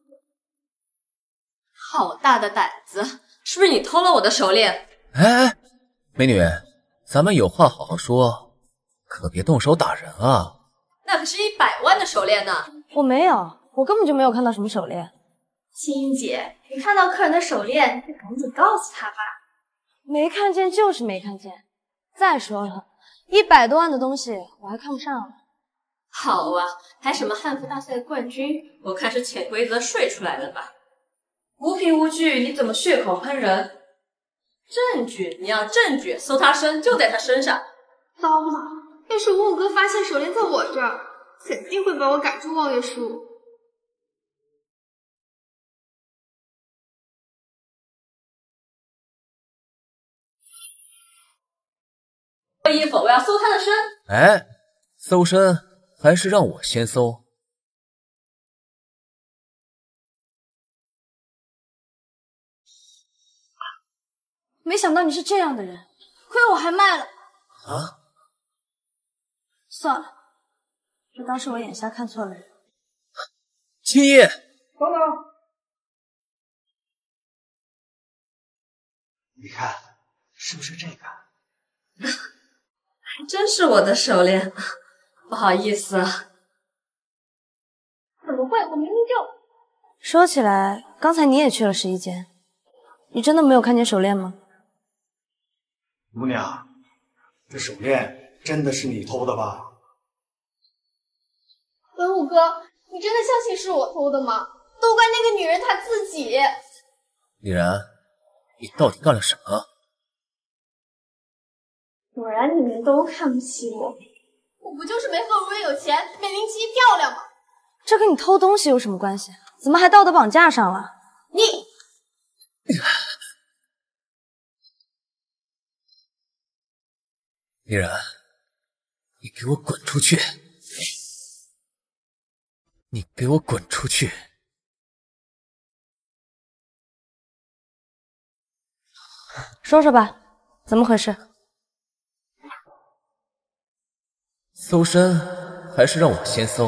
好大的胆子！是不是你偷了我的手链？ 哎哎，美女，咱们有话好好说，可别动手打人啊！ 那可是一百万的手链呢！ 我没有，我根本就没有看到什么手链。 青音姐，你看到客人的手链，就赶紧告诉他吧。 没看见就是没看见。再说了，一百多万的东西我还看不上了。 好啊，还什么汉服大赛冠军，我看是潜规则睡出来的吧。无凭无据，你怎么血口喷人？证据，你要证据，搜他身就在他身上。糟了，要是五五哥发现手链在我这儿，肯定会把我赶出望月书。衣服，我要搜他的身。 哎，搜身还是让我先搜。 没想到你是这样的人，亏我还卖了。 啊？ 算了，就当是我眼瞎看错了人。 青衣， 等等，你看是不是这个？ 还真是我的手链，不好意思啊。怎么会？我明明就…… 说起来，刚才你也去了试衣间，你真的没有看见手链吗？ 姑娘，这手链真的是你偷的吧？ 文武哥，你真的相信是我偷的吗？都怪那个女人她自己。 李然，你到底干了什么？ 果然你们都看不起我，我不就是没和吴人有钱，没林七漂亮吗？ 这跟你偷东西有什么关系？怎么还道德绑架上了？ 你， 李然，你给我滚出去！你给我滚出去！ 说说吧，怎么回事？ 搜身还是让我先搜。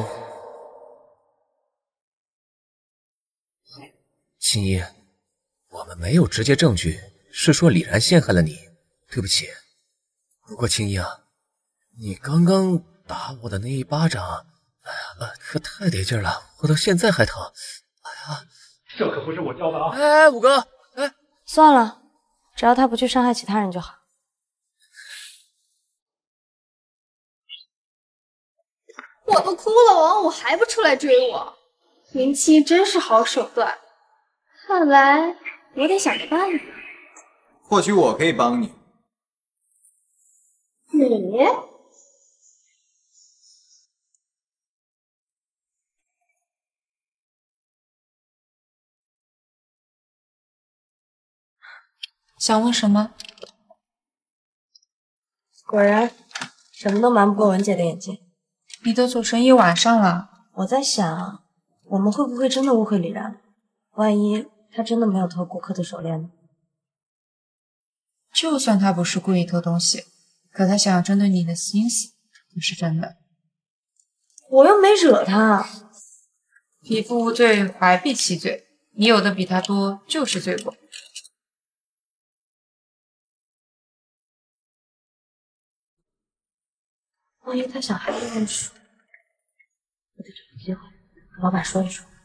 青衣，我们没有直接证据是说李然陷害了你，对不起。不过青衣啊，你刚刚打我的那一巴掌，哎呀，可太得劲了，我到现在还疼。哎呀， 这可不是我教的啊！ 哎，五哥，哎， 算了，只要他不去伤害其他人就好。 我都哭了，王五还不出来追我，林七真是好手段。看来我得想个办法。 或许我可以帮你。 你？ 想问什么？ 果然，什么都瞒不过文姐的眼睛。 你都走成一晚上了， 我在想，我们会不会真的误会李然？万一他真的没有偷顾客的手链呢？ 就算他不是故意偷东西，可他想要针对你的心思不是真的。 我又没惹他。 匹夫无罪，怀璧其罪。你有的比他多，就是罪过。 万一他想害叶问书，我得找个机会和老板说一说。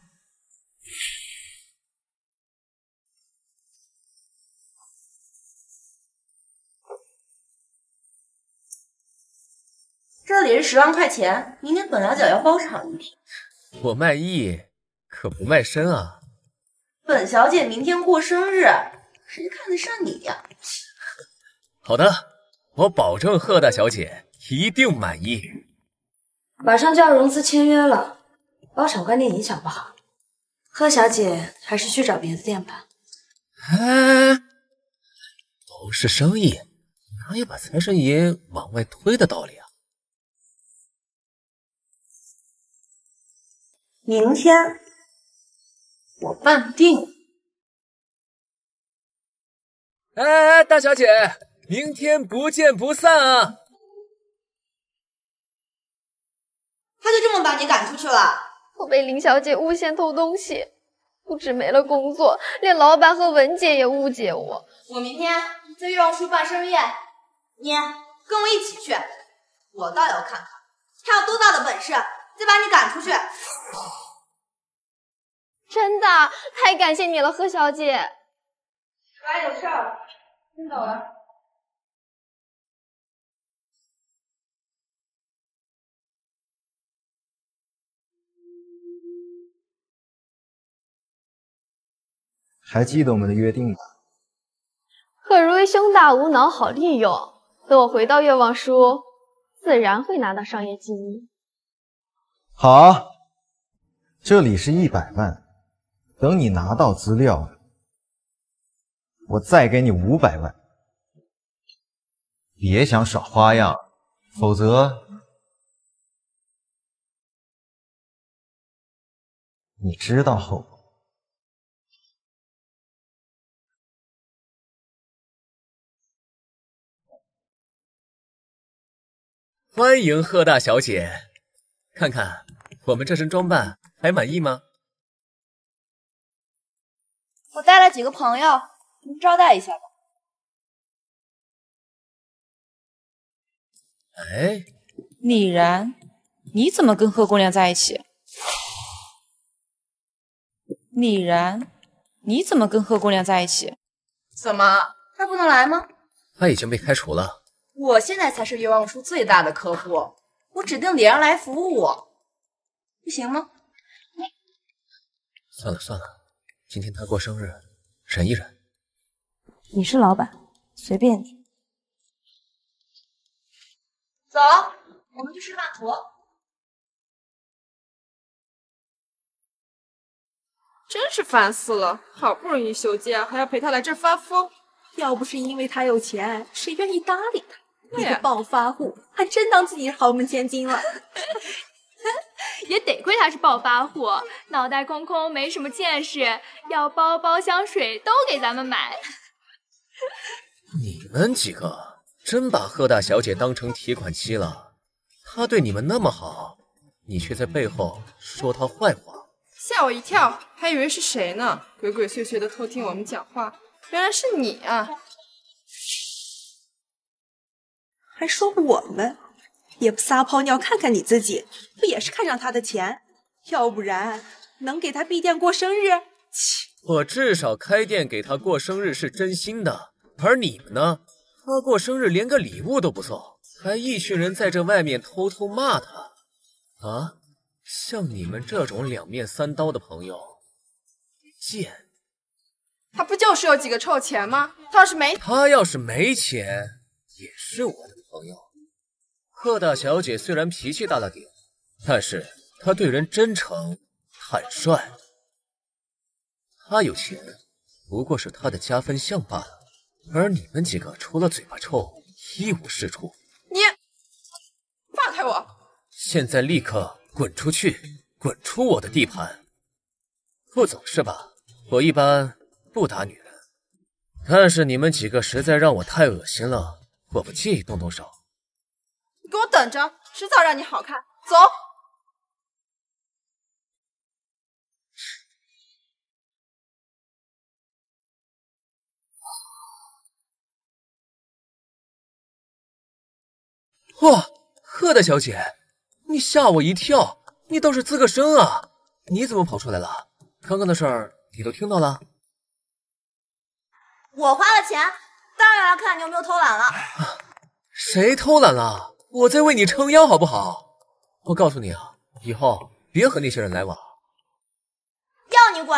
这里是十万块钱，明天本小姐要包场一瓶。 我卖艺可不卖身啊。 本小姐明天过生日，谁看得上你呀？ 好的，我保证贺大小姐一定满意。 马上就要融资签约了，包场观念影响不好，贺小姐还是去找别的店吧。 哎，都是生意，哪有把财神爷往外推的道理啊？ 明天我办定。 哎哎，大小姐，明天不见不散啊！ 他就这么把你赶出去了？ 我被林小姐诬陷偷东西，不止没了工作，连老板和文姐也误解我。 我明天在月望书办生日宴，你跟我一起去。我倒要看看他有多大的本事，再把你赶出去。 真的，太感谢你了，贺小姐。 我有事儿，先走了。 还记得我们的约定吧？ 贺如意胸大无脑，好利用。等我回到月望书，自然会拿到商业机密。 好，这里是一百万，等你拿到资料，我再给你五百万。别想耍花样，否则你知道后果。 欢迎贺大小姐，看看我们这身装扮还满意吗？ 我带了几个朋友，您招待一下吧。 哎， 李然，你怎么跟贺姑娘在一起？李然，你怎么跟贺姑娘在一起？ 怎么，他不能来吗？ 他已经被开除了。 我现在才是月望书最大的客户，我指定李然来服务我，不行吗？ 算了算了，今天他过生日，忍一忍。 你是老板，随便你。 走，我们去吃饭坨。 真是烦死了，好不容易休假，还要陪他来这儿发疯。要不是因为他有钱，谁愿意搭理他？一个暴发户，还真当自己是豪门千金了。 也得亏他是暴发户，脑袋空空，没什么见识，要包包、香水都给咱们买。 你们几个真把贺大小姐当成提款机了？她对你们那么好，你却在背后说她坏话， 吓我一跳，还以为是谁呢，鬼鬼祟祟的偷听我们讲话，原来是你啊！ 还说我们，也不撒泡尿看看你自己，不也是看上他的钱？要不然能给他闭店过生日？切！ 我至少开店给她过生日是真心的，而你们呢？她过生日连个礼物都不送，还一群人在这外面偷偷骂她啊！像你们这种两面三刀的朋友，贱！ 他不就是有几个臭钱吗？他要是没…… 他要是没钱，也是我的朋友。贺大小姐虽然脾气大了点，但是她对人真诚坦率。她有钱，不过是她的加分项罢了。 而你们几个除了嘴巴臭，一无是处。 你放开我！ 现在立刻滚出去，滚出我的地盘！不走是吧？我一般不打女人，但是你们几个实在让我太恶心了，我不介意动动手。 你给我等着，迟早让你好看。走。 哇，贺大小姐，你吓我一跳，你倒是吱个声啊！你怎么跑出来了？刚刚的事儿你都听到了？ 我花了钱，当然要看你有没有偷懒了。 谁偷懒了？我在为你撑腰，好不好？我告诉你啊，以后别和那些人来往。 要你管！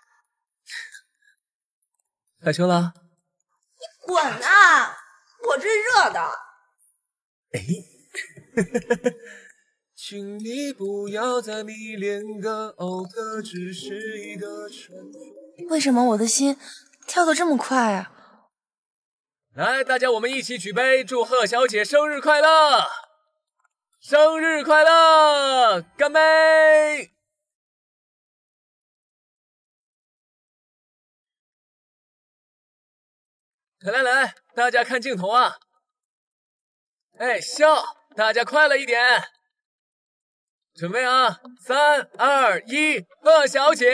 害羞了？ 你滚啊！我这是热的。 哎，请你不要再迷恋个偶特，只是一个传说。 为什么我的心跳得这么快啊？ 来，大家我们一起举杯，祝贺小姐生日快乐！生日快乐！干杯！来来来，大家看镜头啊！哎，笑！大家快乐一点。准备啊，三二一，贺小姐！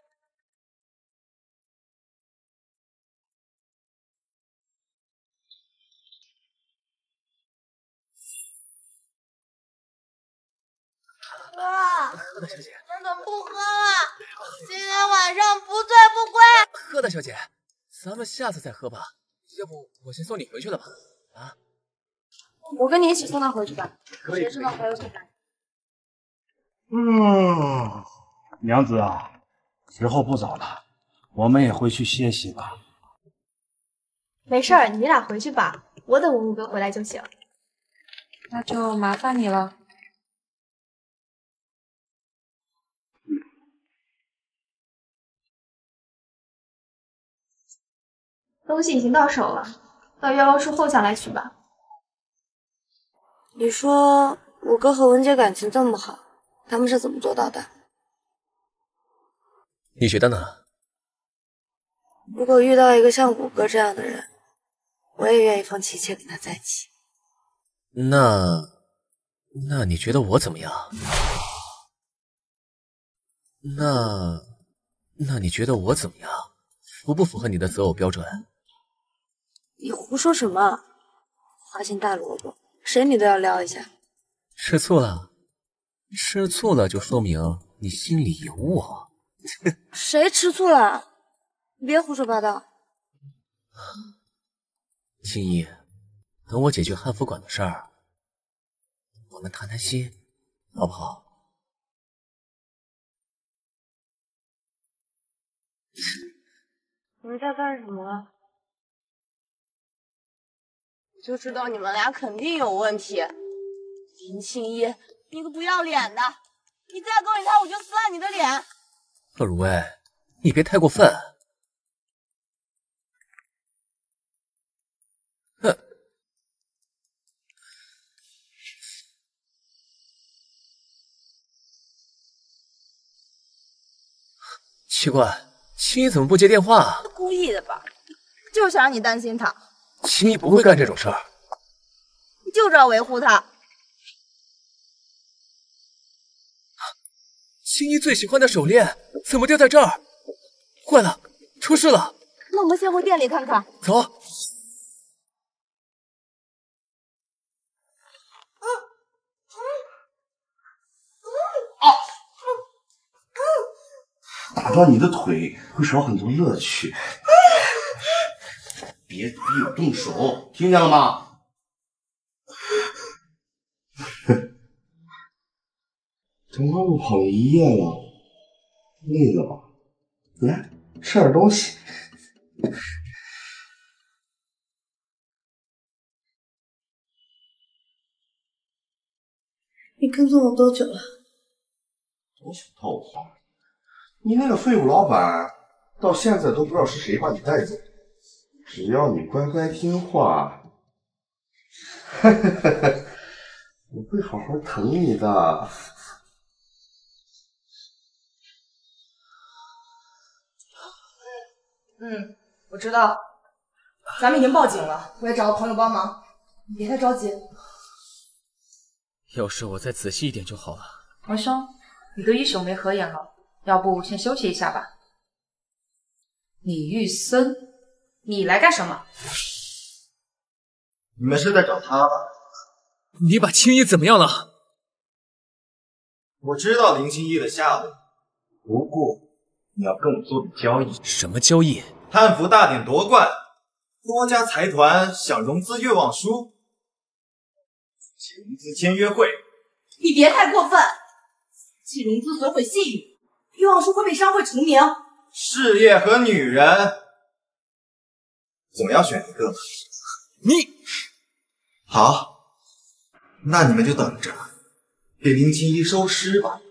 哥， 贺大小姐， 你怎么不喝了？今天晚上不醉不归。 贺大小姐，咱们下次再喝吧。要不我先送你回去了吧？啊？ 我跟你一起送他回去吧， 可以。 谁知道还有什么？ 嗯，娘子啊，时候不早了，我们也回去歇息吧。 没事儿，你俩回去吧，我等文武哥回来就行。 那就麻烦你了。 东西已经到手了，到月光树后下来取吧。 你说我哥和文姐感情这么好，他们是怎么做到的？ 你觉得呢？ 如果遇到一个像五哥这样的人，我也愿意放弃一切跟他在一起。 那，那你觉得我怎么样？那，那你觉得我怎么样？符不符合你的择偶标准？ 你胡说什么？花心大萝卜，谁你都要撩一下。 吃醋了？吃醋了就说明你心里有我。 谁吃醋了？你别胡说八道。 青衣，等我解决汉服馆的事儿，我们谈谈心，好不好？ 你们在干什么？ 我就知道你们俩肯定有问题。林青衣，你个不要脸的！你再跟我一套，我就撕烂你的脸！ 贺如薇，你别太过分。哼！奇怪，青衣怎么不接电话？ 故意的吧？就想让你担心他。 青衣不会干这种事儿。 你就知道维护他。 青衣最喜欢的手链怎么掉在这儿？坏了，出事了！ 那我们先回店里看看。 走。 打断你的腿会少很多乐趣，别逼我动手，听见了吗？整个路跑了一夜了，累了吧？来，吃点东西。 你跟踪我多久了？ 多小套话！你那个废物老板到现在都不知道是谁把你带走， 只要你乖乖听话，我会好好疼你的。 嗯，我知道，咱们已经报警了，我也找个朋友帮忙，你别太着急。 要是我再仔细一点就好了。 王兄，你都一宿没合眼了，要不先休息一下吧。李玉森，你来干什么？ 你们是在找他吧？ 你把青衣怎么样了？ 我知道林青衣的下落，不过你要跟我做笔交易。 什么交易？ 汉服大典夺冠，多家财团想融资愿望书，写融资签约会。 你别太过分，既融资损毁信誉，愿望书会被商会除名。 事业和女人，总要选一个。 你好，那你们就等着给林青衣收尸吧。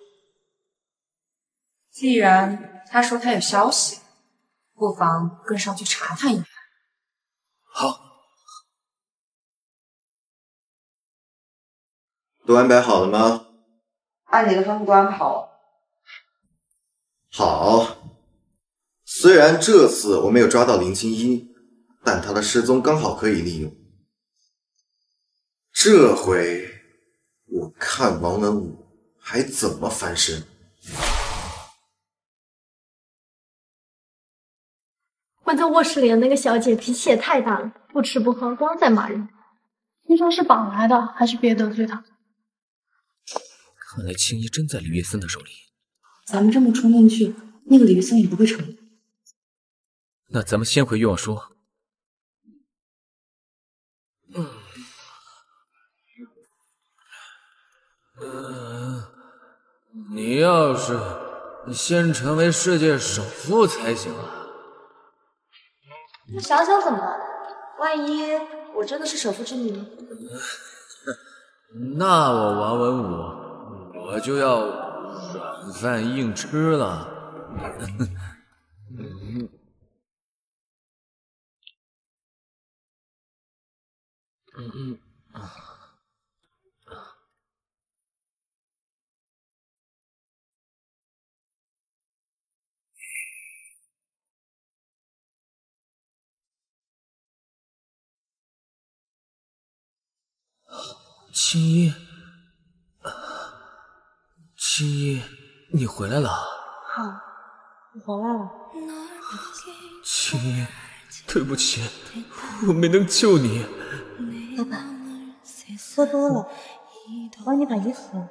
既然他说他有消息，不妨跟上去查探一番。 好， 都安排好了吗？ 按你的吩咐都安排好了。 好。虽然这次我没有抓到林青衣，但她的失踪刚好可以利用。这回我看王文武还怎么翻身。 关在卧室里的那个小姐脾气也太大了，不吃不喝，光在骂人。 听说是绑来的，还是别得罪他。 看来青衣真在李月森的手里。 咱们这么冲进去，那个李月森也不会成。 那咱们先回愿望书。嗯，呃，你要是先成为世界首富才行啊！ 那想想怎么了？万一我真的是首富之女呢？ 那我王文武，我就要软饭硬吃了。嗯嗯嗯青衣，青衣，你回来了。 好，我回来了。 青衣，对不起，我没能救你。 老板，喝多了，我帮你把衣服换了。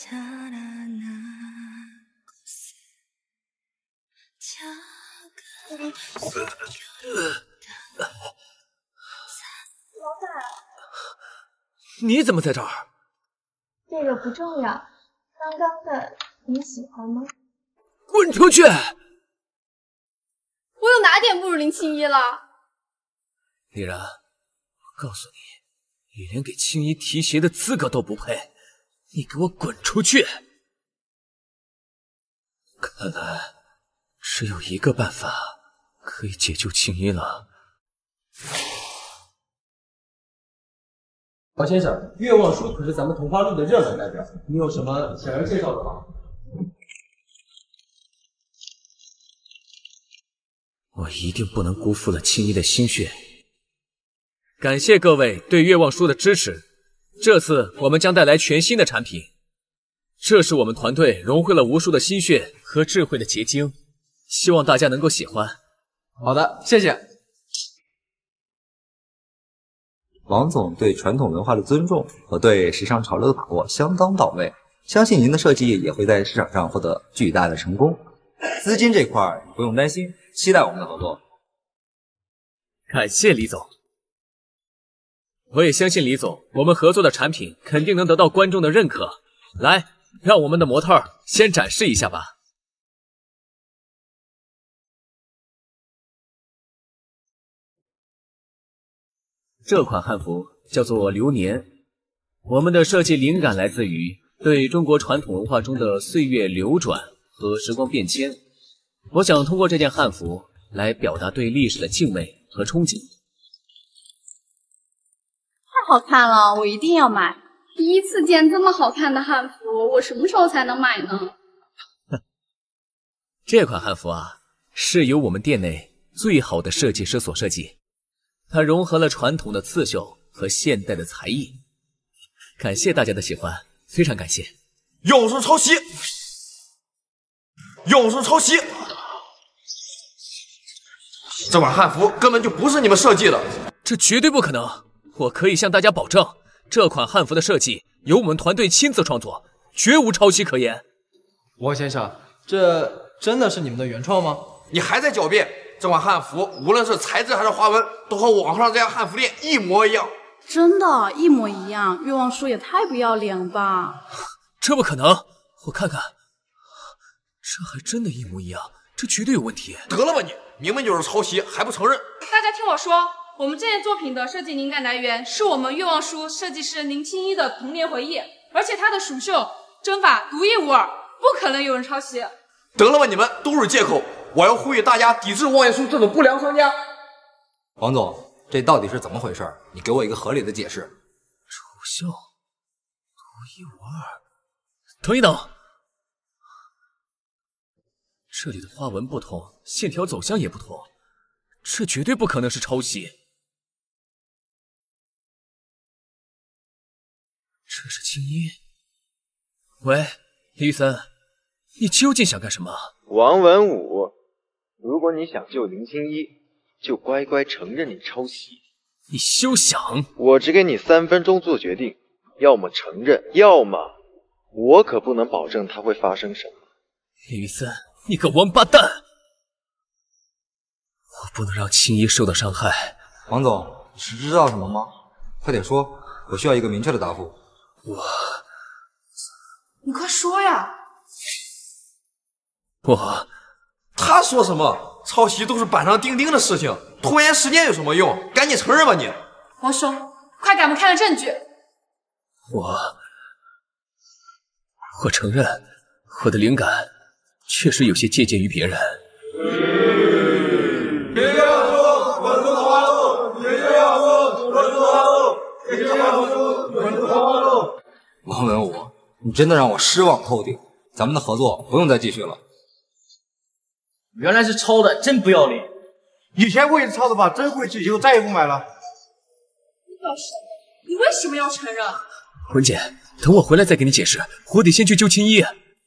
老板， 你怎么在这儿？ 这个不重要。刚刚的你喜欢吗？ 滚出去！ 我有哪点不如林青衣了？ 李然，我告诉你，你连给青衣提鞋的资格都不配，你给我滚出去！看来只有一个办法可以解救青衣了。 王先生，愿望书可是咱们同花路的热门代表，你有什么想要介绍的吗？ 我一定不能辜负了青衣的心血。感谢各位对愿望书的支持，这次我们将带来全新的产品，这是我们团队融汇了无数的心血和智慧的结晶，希望大家能够喜欢。 好的，谢谢。 王总对传统文化的尊重和对时尚潮流的把握相当到位，相信您的设计也会在市场上获得巨大的成功。资金这块不用担心，期待我们的合作。 感谢李总，我也相信李总，我们合作的产品肯定能得到观众的认可。来，让我们的模特先展示一下吧。这款汉服叫做流年，我们的设计灵感来自于对中国传统文化中的岁月流转和时光变迁。我想通过这件汉服来表达对历史的敬畏和憧憬， 好看了，我一定要买。第一次见这么好看的汉服，我什么时候才能买呢？ 这款汉服啊，是由我们店内最好的设计师所设计，它融合了传统的刺绣和现代的才艺。感谢大家的喜欢，非常感谢。 又是抄袭，又是抄袭！这款汉服根本就不是你们设计的， 这绝对不可能！我可以向大家保证，这款汉服的设计由我们团队亲自创作，绝无抄袭可言。 王先生，这真的是你们的原创吗？ 你还在狡辩？这款汉服无论是材质还是花纹，都和网上这家汉服店一模一样。 真的，一模一样！愿望书也太不要脸了吧！ 这不可能！我看看，这还真的一模一样，这绝对有问题。 得了吧你，明明就是抄袭，还不承认！ 大家听我说，我们这件作品的设计灵感来源是我们愿望书设计师林青一的童年回忆，而且他的蜀绣针法独一无二，不可能有人抄袭。 得了吧你们，都是借口！我要呼吁大家抵制望月书这种不良商家。 王总，这到底是怎么回事？你给我一个合理的解释。 蜀绣独一无二。等一等，这里的花纹不同，线条走向也不同，这绝对不可能是抄袭。这是青衣。喂，李玉森，你究竟想干什么？ 王文武，如果你想救林青衣，就乖乖承认你抄袭。 你休想！ 我只给你三分钟做决定，要么承认，要么我可不能保证它会发生什么。 李玉森，你个王八蛋！我不能让青衣受到伤害。 王总，你是知道什么吗？快点说，我需要一个明确的答复。 我…… 你快说呀！ 我…… 他说什么？抄袭都是板上钉钉的事情，拖延时间有什么用？赶紧承认吧你！ 王兄，快给我们看看证据！ 我……我承认，我的灵感确实有些借鉴于别人。 王文武，你真的让我失望透顶，咱们的合作不用再继续了。 原来是抄的，真不要脸！ 以前我也是抄的吧，真回去以后再也不买了。 老师，你为什么要承认？ 文姐，等我回来再给你解释，我得先去救青衣。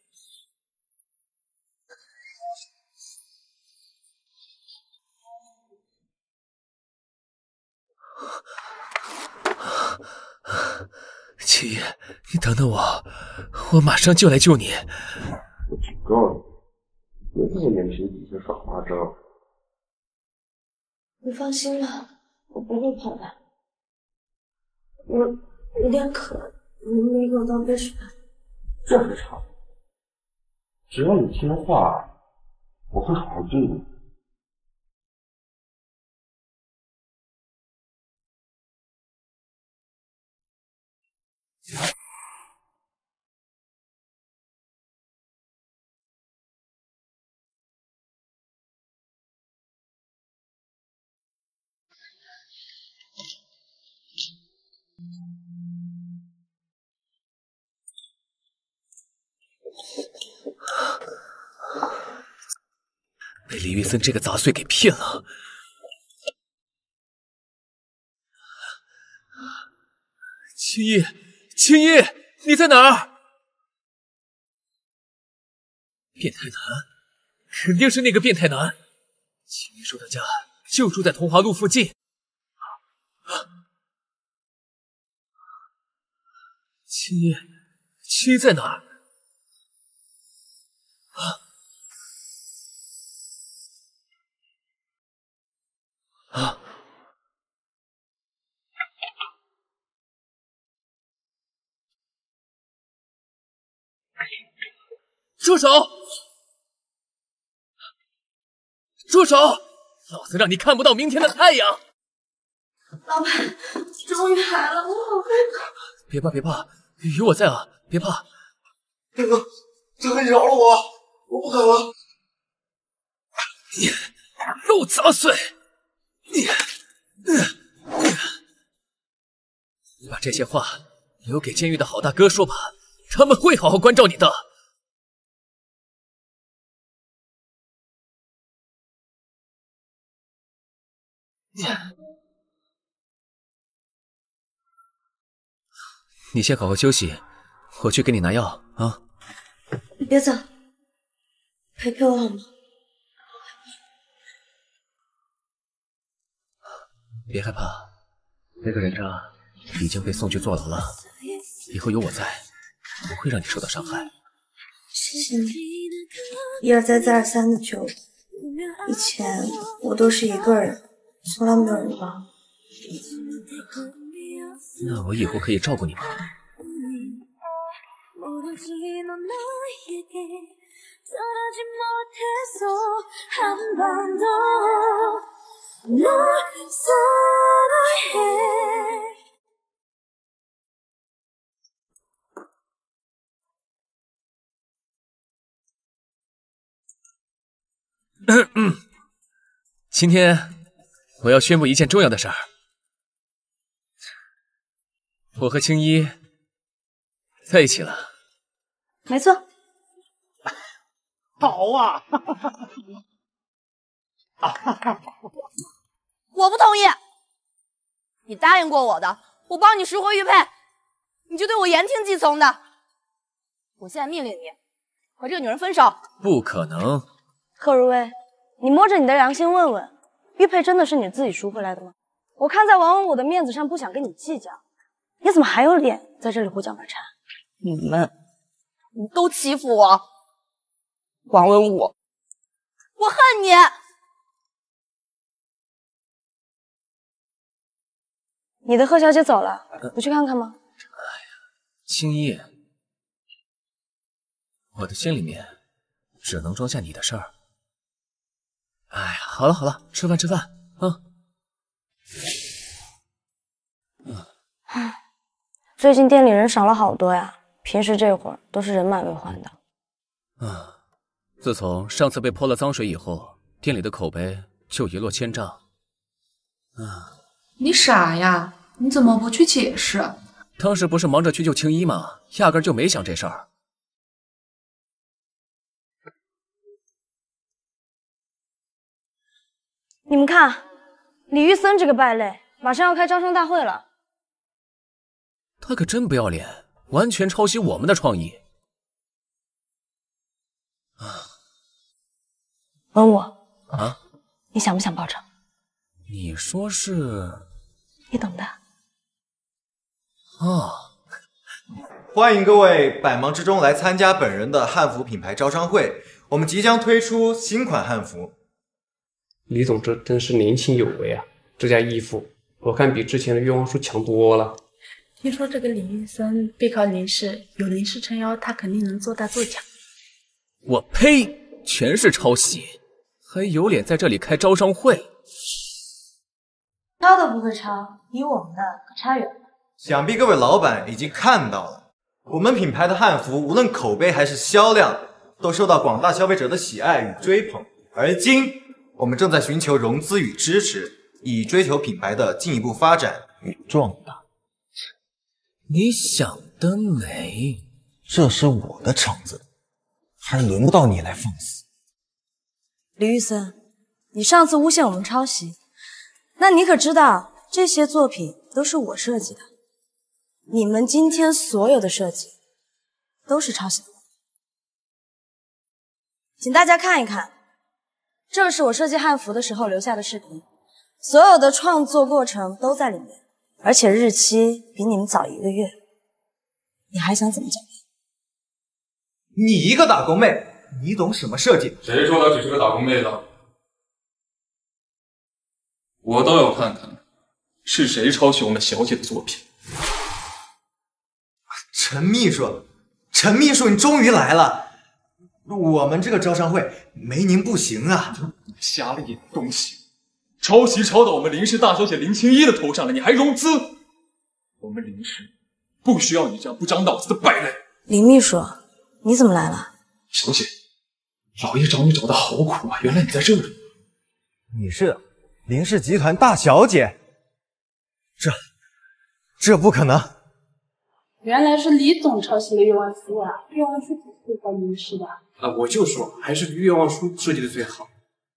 青衣，你等等我，我马上就来救你。 我警告你，别在眼皮底下耍花招。 你放心吧，我不会跑的。我有点渴，你能不能给我倒杯水？ 这还差，只要你听话，我会好好对你。 被李玉森这个杂碎给骗了。青衣，青衣，你在哪儿？变态男，肯定是那个变态男。青衣说他家就住在同华路附近。青衣，青衣在哪儿？啊！啊！住手！住手！老子让你看不到明天的太阳！ 老板，终于来了，我好害怕。 别怕，别怕，有我在啊！别怕。 大哥，大哥，你饶了我，我不敢了。 你又杂碎！你， 把这些话留给监狱的好大哥说吧，他们会好好关照你的。你先好好休息，我去给你拿药啊。 你别走，陪陪我好吗？ 别害怕，那个人渣已经被送去坐牢了，以后有我在，不会让你受到伤害。 谢谢你，一而再再而三的救我。以前我都是一个人，从来没有人帮。 那我以后可以照顾你吗？嗯嗯，今天我要宣布一件重要的事儿。我和青衣在一起了。 没错。 好啊！ 我不同意。你答应过我的，我帮你赎回玉佩，你就对我言听计从的。我现在命令你和这个女人分手。 不可能。 贺如薇，你摸着你的良心问问，玉佩真的是你自己赎回来的吗？我看在王文武的面子上不想跟你计较，你怎么还有脸在这里胡搅蛮缠？ 你们，你都欺负我，王文武，我恨你！ 你的贺小姐走了，不去看看吗？ 哎呀，青衣，我的心里面只能装下你的事儿。哎呀，好了好了，吃饭吃饭啊！ 唉，最近店里人少了好多呀，平时这会儿都是人满为患的。 啊，自从上次被泼了脏水以后，店里的口碑就一落千丈。啊， 你傻呀？你怎么不去解释？ 当时不是忙着去救青衣吗？压根就没想这事儿。 你们看，李玉森这个败类，马上要开招商大会了。 他可真不要脸，完全抄袭我们的创意。啊， 文武啊， 你想不想报仇？ 你说是？ 你懂的。 哦， 欢迎各位百忙之中来参加本人的汉服品牌招商会。我们即将推出新款汉服。 李总这真是年轻有为啊！这件衣服我看比之前的愿望书强多了。 听说这个李玉森背靠林氏，有林氏撑腰，他肯定能做大做强。 我呸！全是抄袭，还有脸在这里开招商会？ 抄都不会抄，离我们的可差远了。 想必各位老板已经看到了，我们品牌的汉服无论口碑还是销量，都受到广大消费者的喜爱与追捧。而今，我们正在寻求融资与支持，以追求品牌的进一步发展与壮大。 你想得美！ 这是我的场子，还轮不到你来放肆。 李玉森，你上次诬陷我们抄袭，那你可知道这些作品都是我设计的？你们今天所有的设计都是抄袭的。请大家看一看，这是我设计汉服的时候留下的视频，所有的创作过程都在里面，而且日期比你们早一个月。你还想怎么狡辩？ 你一个打工妹，你懂什么设计？ 谁说他只是个打工妹了？我倒要看看是谁抄袭我们小姐的作品。 陈秘书，陈秘书，你终于来了！我们这个招商会没您不行啊！ 瞎了眼的东西，抄袭抄到我们林氏大小姐林青衣的头上了，你还融资？我们林氏不需要你这样不长脑子的败类。 林秘书，你怎么来了？ 小姐，老爷找你找的好苦啊！原来你在这里。 你是林氏集团大小姐，这这不可能！ 原来是李总抄袭了愿望书啊！愿望书不是关您事的。 啊，我就说还是愿望书设计的最好。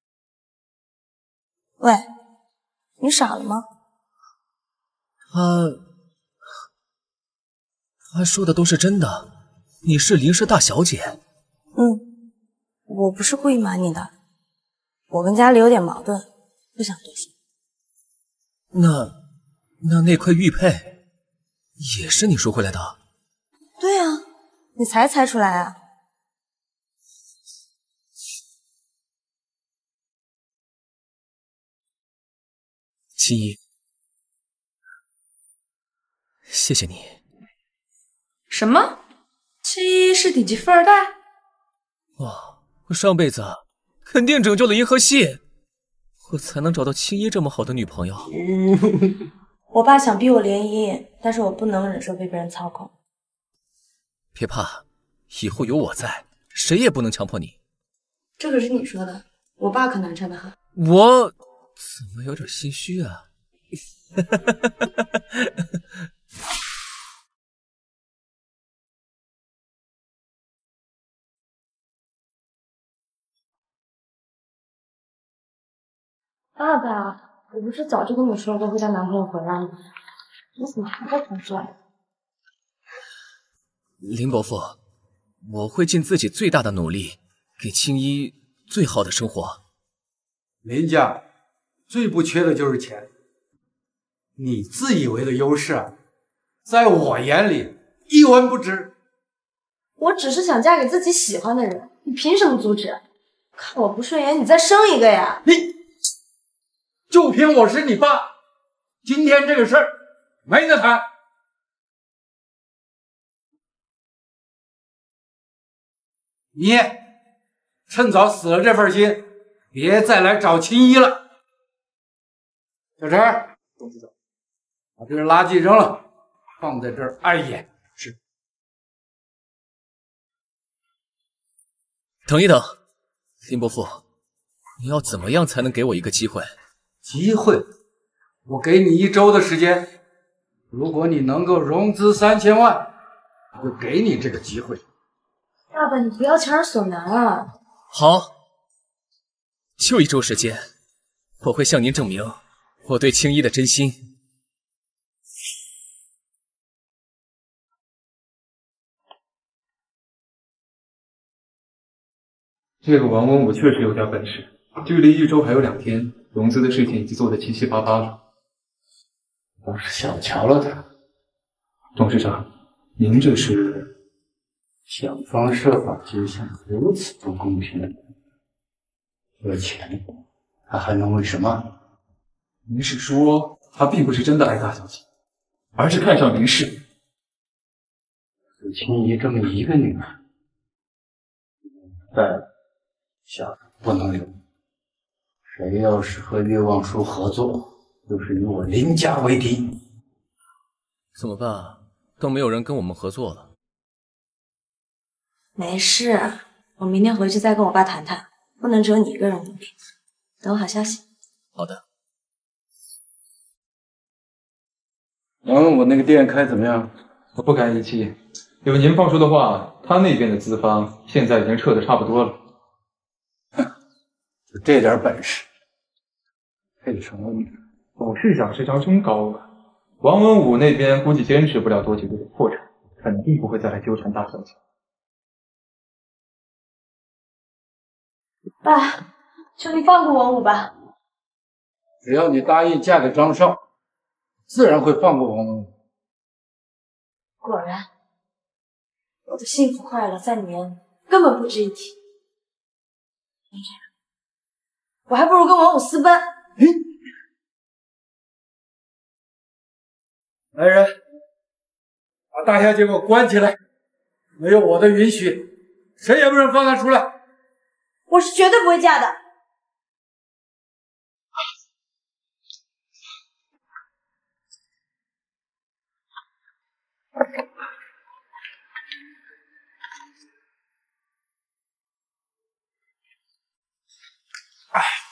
喂，你傻了吗？ 他他说的都是真的，你是林氏大小姐。 嗯，我不是故意瞒你的，我跟家里有点矛盾，不想多说。 那那那块玉佩也是你收回来的？ 对啊，你才猜出来啊？ 青衣，谢谢你。 什么？青衣是顶级富二代？ 哇，我上辈子肯定拯救了银河系，我才能找到青衣这么好的女朋友。 我爸想逼我联姻，但是我不能忍受被别人操控。 别怕，以后有我在，谁也不能强迫你。 这可是你说的，我爸可难缠的很。 我怎么有点心虚啊？ 爸爸，我不是早就跟你说过会带男朋友回来吗？你怎么还在重说？ 林伯父，我会尽自己最大的努力，给青衣最好的生活。 林家最不缺的就是钱，你自以为的优势，在我眼里一文不值。 我只是想嫁给自己喜欢的人，你凭什么阻止？看我不顺眼，你再生一个呀！ 你就凭我是你爸，今天这个事儿没得谈。你趁早死了这份心，别再来找青衣了。小陈，董事长，把这个垃圾扔了，放在这儿碍眼。是。 等一等，林伯父，你要怎么样才能给我一个机会？ 机会？我给你一周的时间，如果你能够融资三千万，我就给你这个机会。 爸爸，你不要强人所难啊！ 好，就一周时间，我会向您证明我对青衣的真心。 这个王文武确实有点本事，距离一周还有两天，融资的事情已经做得七七八八了。 我是小瞧了他。 董事长，您这是想方设法结下如此不公平的人，为钱，他还能为什么？ 您是说他并不是真的爱大小姐，而是看上林氏？ 只轻易这么一个女儿，但下场不能留。谁要是和岳望舒合作，就是与我林家为敌。 怎么办？都没有人跟我们合作了。 没事，我明天回去再跟我爸谈谈，不能只有你一个人努力。等我好消息。 好的。 王文武那个店开怎么样？我不敢一气，有您放出的话，他那边的资方现在已经撤得差不多了。 就这点本事，配什么女人？ 董事长智商真高啊！王文武那边估计坚持不了多久就得破产，肯定不会再来纠缠大小姐。 爸，求你放过文武吧。 只要你答应嫁给张少，自然会放过王文武。 果然，我的幸福快乐在你眼里根本不值一提。这样，我还不如跟文武私奔。 嗯，来人，把大小姐给我关起来！没有我的允许，谁也不准放她出来。 我是绝对不会嫁的。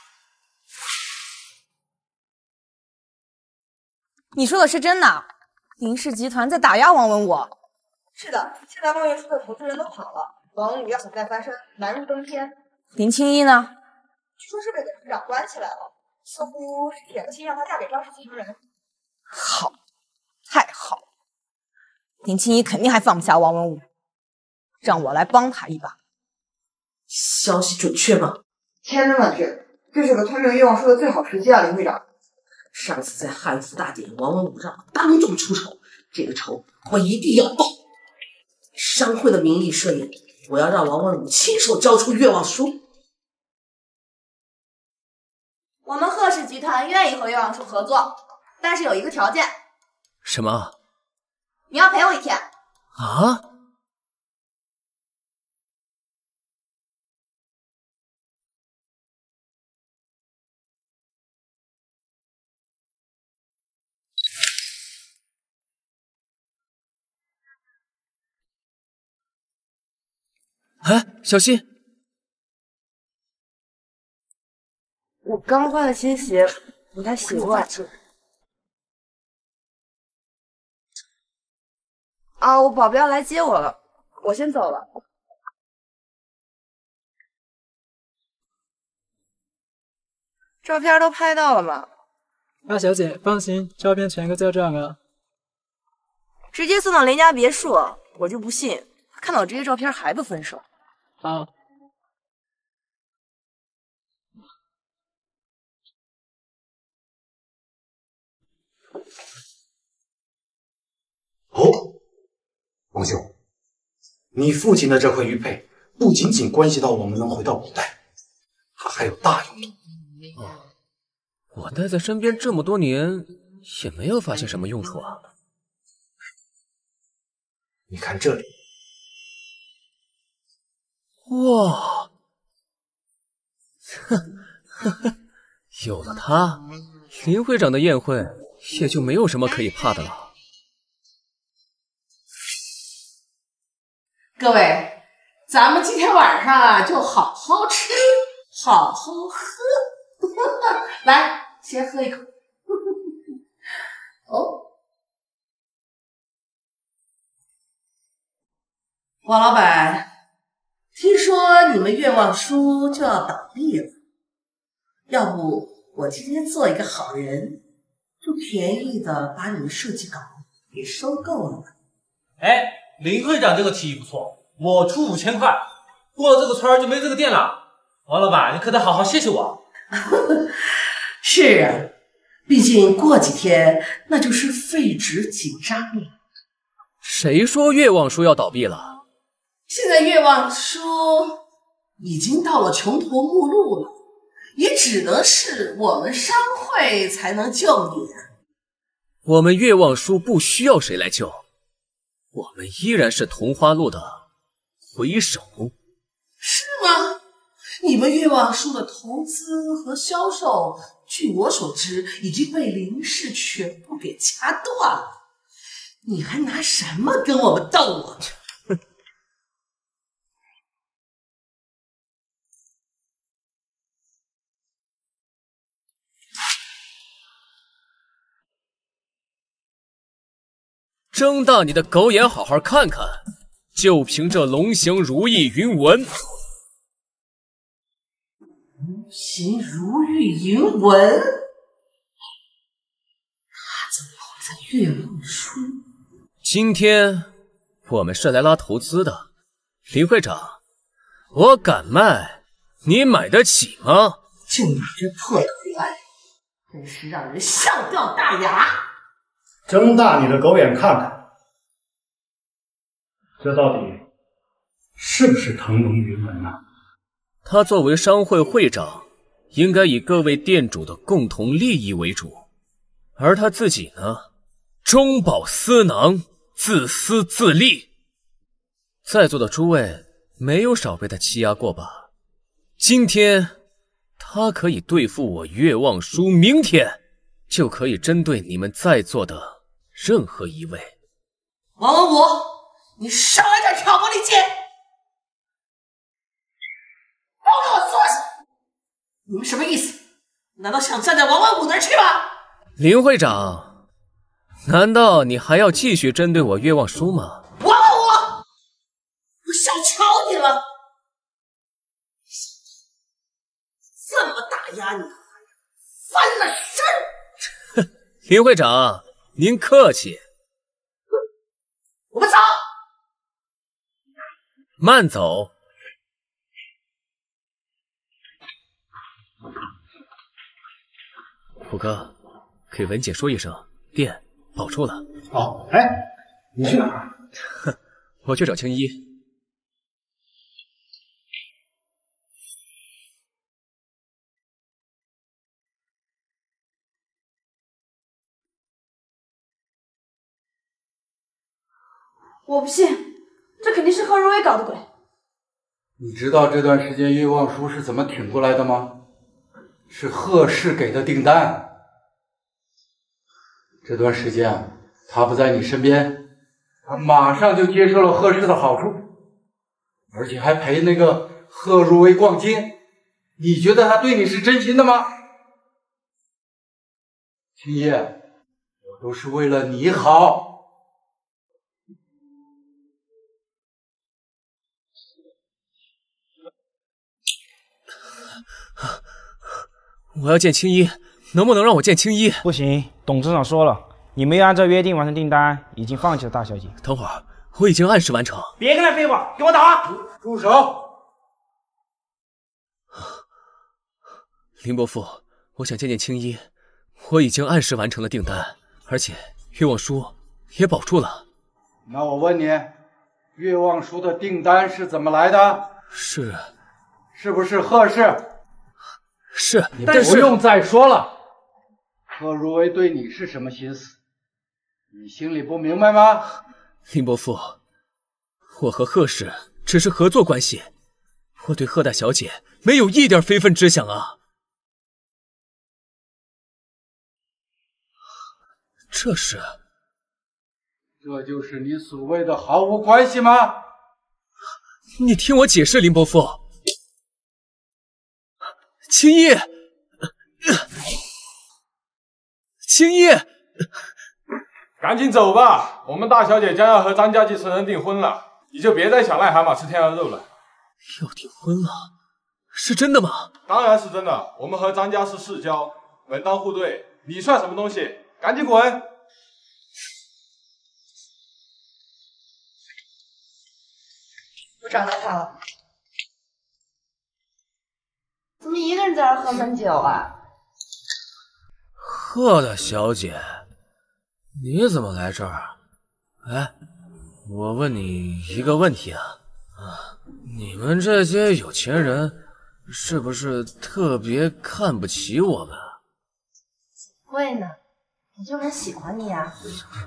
你说的是真的？ 林氏集团在打压王文武。 是的，现在望月书的投资人都跑了，王文武要想再翻身，难如登天。 林青衣呢？ 据说是被董事长关起来了，似乎是铁了心让她嫁给张氏继承人。 好，太好了！林青衣肯定还放不下王文武，让我来帮他一把。 消息准确吗？ 千真万确，这是个吞并愿望书的最好时机啊，林会长。 上次在汉服大典，王文武让我当众出丑，这个仇我一定要报。商会的名利设宴，我要让王文武亲手交出愿望书。 我们贺氏集团愿意和愿望书合作，但是有一个条件。 什么？ 你要陪我一天。 啊？哎，小心！ 我刚换了新鞋，不太习惯。啊，我保镖来接我了，我先走了。照片都拍到了吗？ 大小姐，放心，照片全部在这啊。 直接送到林家别墅，我就不信看到这些照片还不分手。 好。 哦，王兄，你父亲的这块玉佩不仅仅关系到我们能回到古代，它还有大用途。 哦，我带在身边这么多年，也没有发现什么用处啊。 你看这里。 哇，哼呵呵，有了它，林会长的宴会也就没有什么可以怕的了。 各位，咱们今天晚上啊，就好好吃，好好喝。来，先喝一口。哦，王老板。听说你们愿望书就要倒闭了，要不我今天做一个好人，就便宜的把你们设计稿给收购了吧？ 哎，林会长这个提议不错，我出五千块，过了这个村就没这个店了。王老板，你可得好好谢谢我。 是啊，毕竟过几天那就是废纸紧张了。 谁说愿望书要倒闭了？ 现在愿望书已经到了穷途末路了，也只能是我们商会才能救你啊。 我们愿望书不需要谁来救，我们依然是同花路的回首。 是吗？你们愿望书的投资和销售，据我所知已经被林氏全部给掐断了，你还拿什么跟我们斗啊？ 睁大你的狗眼，好好看看，就凭这龙行如意云纹。 龙行如意云纹，他怎么会在愿望书？ 今天我们是来拉投资的，林会长，我敢卖，你买得起吗？ 就你这破狗眼，真是让人笑掉大牙！ 睁大你的狗眼看看，这到底是不是腾龙云纹啊？ 他作为商会会长，应该以各位店主的共同利益为主，而他自己呢，中饱私囊，自私自利。在座的诸位没有少被他欺压过吧？今天他可以对付我愿望书，明天就可以针对你们在座的任何一位。 王文武，你少来点挑拨离间！都给我坐下！你们什么意思？难道想站在王文武那儿去吗？ 林会长， 难道你还要继续针对我岳望舒吗？ 我我我，我小瞧你了，这么打压你，翻了身。 林会长，您客气。 我们走。 慢走。虎哥，给文姐说一声，店保住了。 哦，哎，你去哪儿？ 哼，我去找青衣。 我不信，这肯定是贺如薇搞的鬼。 你知道这段时间岳望舒是怎么挺过来的吗？是贺氏给的订单。这段时间他不在你身边，他马上就接受了贺氏的好处，而且还陪那个贺如薇逛街。你觉得他对你是真心的吗？青叶，我都是为了你好。 我要见青衣，能不能让我见青衣？ 不行，董事长说了，你没有按照约定完成订单，已经放弃了大小姐。 等会儿，我已经按时完成。 别跟他废话，给我打！ 住手！ 林伯父，我想见见青衣，我已经按时完成了订单，而且岳望舒也保住了。 那我问你，岳望舒的订单是怎么来的？ 是， 是不是贺氏？ 是， 你但是不用再说了。贺如薇对你是什么心思？你心里不明白吗？ 林伯父，我和贺氏只是合作关系，我对贺大小姐没有一点非分之想啊。这是， 这就是你所谓的毫无关系吗？ 你听我解释，林伯父。青衣，青衣， 赶紧走吧，我们大小姐将要和张家继承人订婚了，你就别再想癞蛤蟆吃天鹅肉了。 要订婚了？是真的吗？ 当然是真的，我们和张家是世交，门当户对，你算什么东西？赶紧滚！ 我找到他了。怎么一个人在这儿喝闷酒啊？ 贺大小姐，你怎么来这儿？哎，我问你一个问题啊，啊，你们这些有钱人是不是特别看不起我们？ 会呢，我就很喜欢你啊。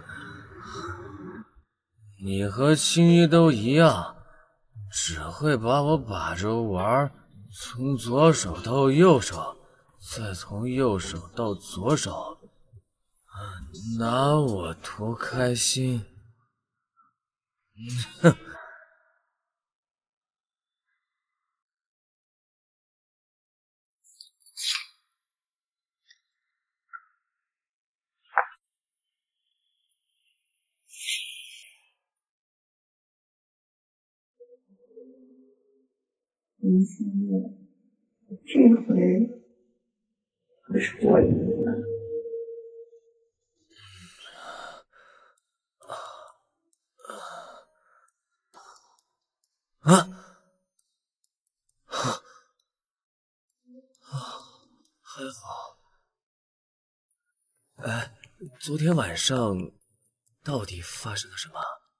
你和青衣都一样，只会把我把着玩，从左手到右手，再从右手到左手，拿我图开心。哼！ 林青叶，这回可是我赢了。 啊！还好。哎，昨天晚上到底发生了什么？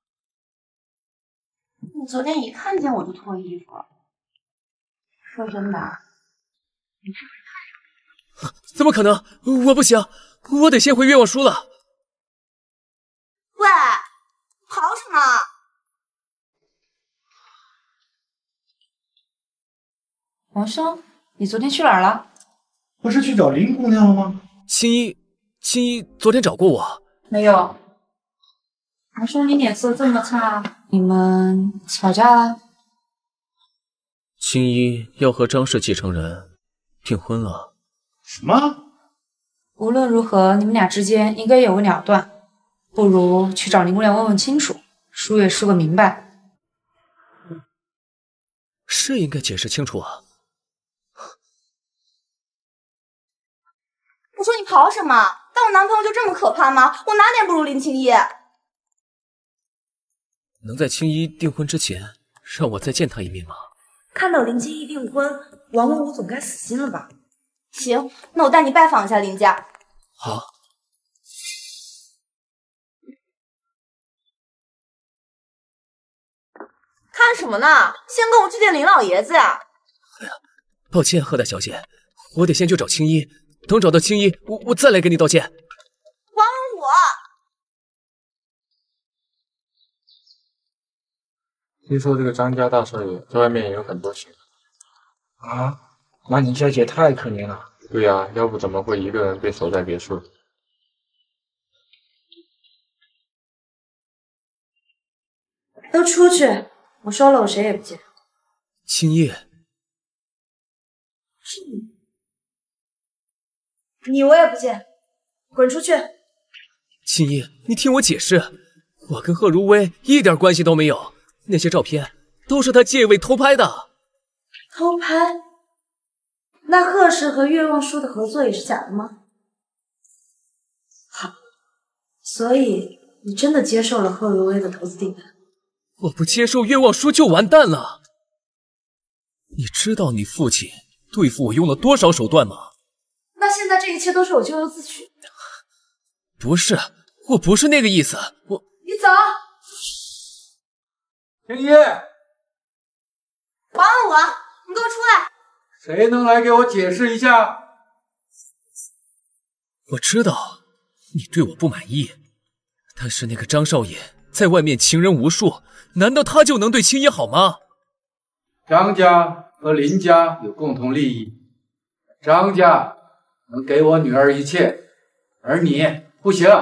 你昨天一看见我就脱衣服。说真的，你是不是看上怎么可能？我不行，我得先回岳望舒了。 喂，跑什么？王生，你昨天去哪儿了？ 不是去找林姑娘了吗？ 青衣，青衣昨天找过我。 没有。王生，你脸色这么差，你们吵架了？ 青衣要和张氏继承人订婚了。 什么？ 无论如何，你们俩之间应该有个了断。 不如去找林姑娘问问清楚，叔也说个明白。 是应该解释清楚啊。 我说你跑什么？当我男朋友就这么可怕吗？我哪点不如林青衣？ 能在青衣订婚之前让我再见她一面吗？ 看到林青衣订婚，王文武总该死心了吧？ 行，那我带你拜访一下林家。 好。 看什么呢？先跟我去见林老爷子呀！ 抱歉，贺大小姐，我得先去找青衣，等找到青衣，我我再来跟你道歉。 王文武， 听说这个张家大少爷在外面也有很多情人啊，那林小姐太可怜了。 对呀、啊，要不怎么会一个人被锁在别墅？ 都出去！我说了，我谁也不见。 青衣， 是你，你我也不见，滚出去！ 青衣，你听我解释，我跟贺如薇一点关系都没有，那些照片都是他借位偷拍的。 偷拍？那贺氏和月望书的合作也是假的吗？好，所以你真的接受了贺如薇的投资订单？ 我不接受愿望书就完蛋了。你知道你父亲对付我用了多少手段吗？ 那现在这一切都是我咎由自取。 不是，我不是那个意思，我…… 你走。 青衣， 王文武，你给我出来！ 谁能来给我解释一下？ 我知道你对我不满意，但是那个张少爷在外面情人无数，难道他就能对青衣好吗？ 张家和林家有共同利益，张家能给我女儿一切，而你不行。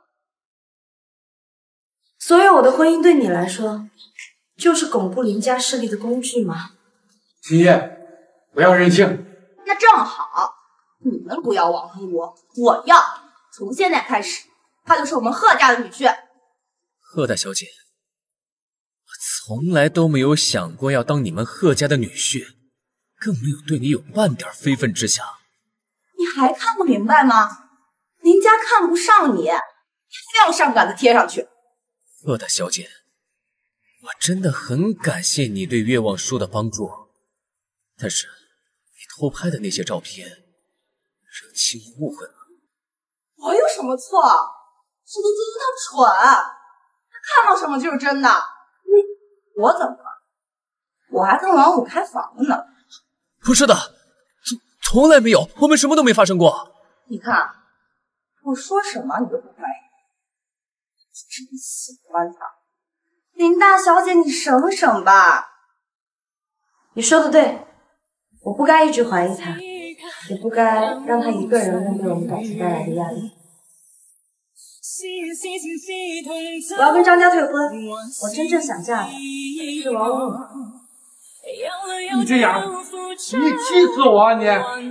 所以我的婚姻对你来说，就是巩固林家势力的工具吗？ 青衣，不要任性。 那正好，你们不要王文武，我要。从现在开始，他就是我们贺家的女婿。 贺大小姐，我从来都没有想过要当你们贺家的女婿，更没有对你有半点非分之想。 你还看不明白吗？林家看不上你，非要上杆子贴上去。 贺大小姐，我真的很感谢你对月望书的帮助，但是你偷拍的那些照片，让青衣误会了。 我有什么错？是林青衣他蠢，他看到什么就是真的。你我怎么了？我还跟王武开房了呢。 不是的，从从来没有，我们什么都没发生过。 你看，我说什么你都不怀疑。真喜欢他，林大小姐，你省省吧。 你说的对，我不该一直怀疑他，也不该让他一个人面对我们感情带来的压力。我要跟张家退婚，我真正想嫁的是王文武。 你这样，你气死我啊你！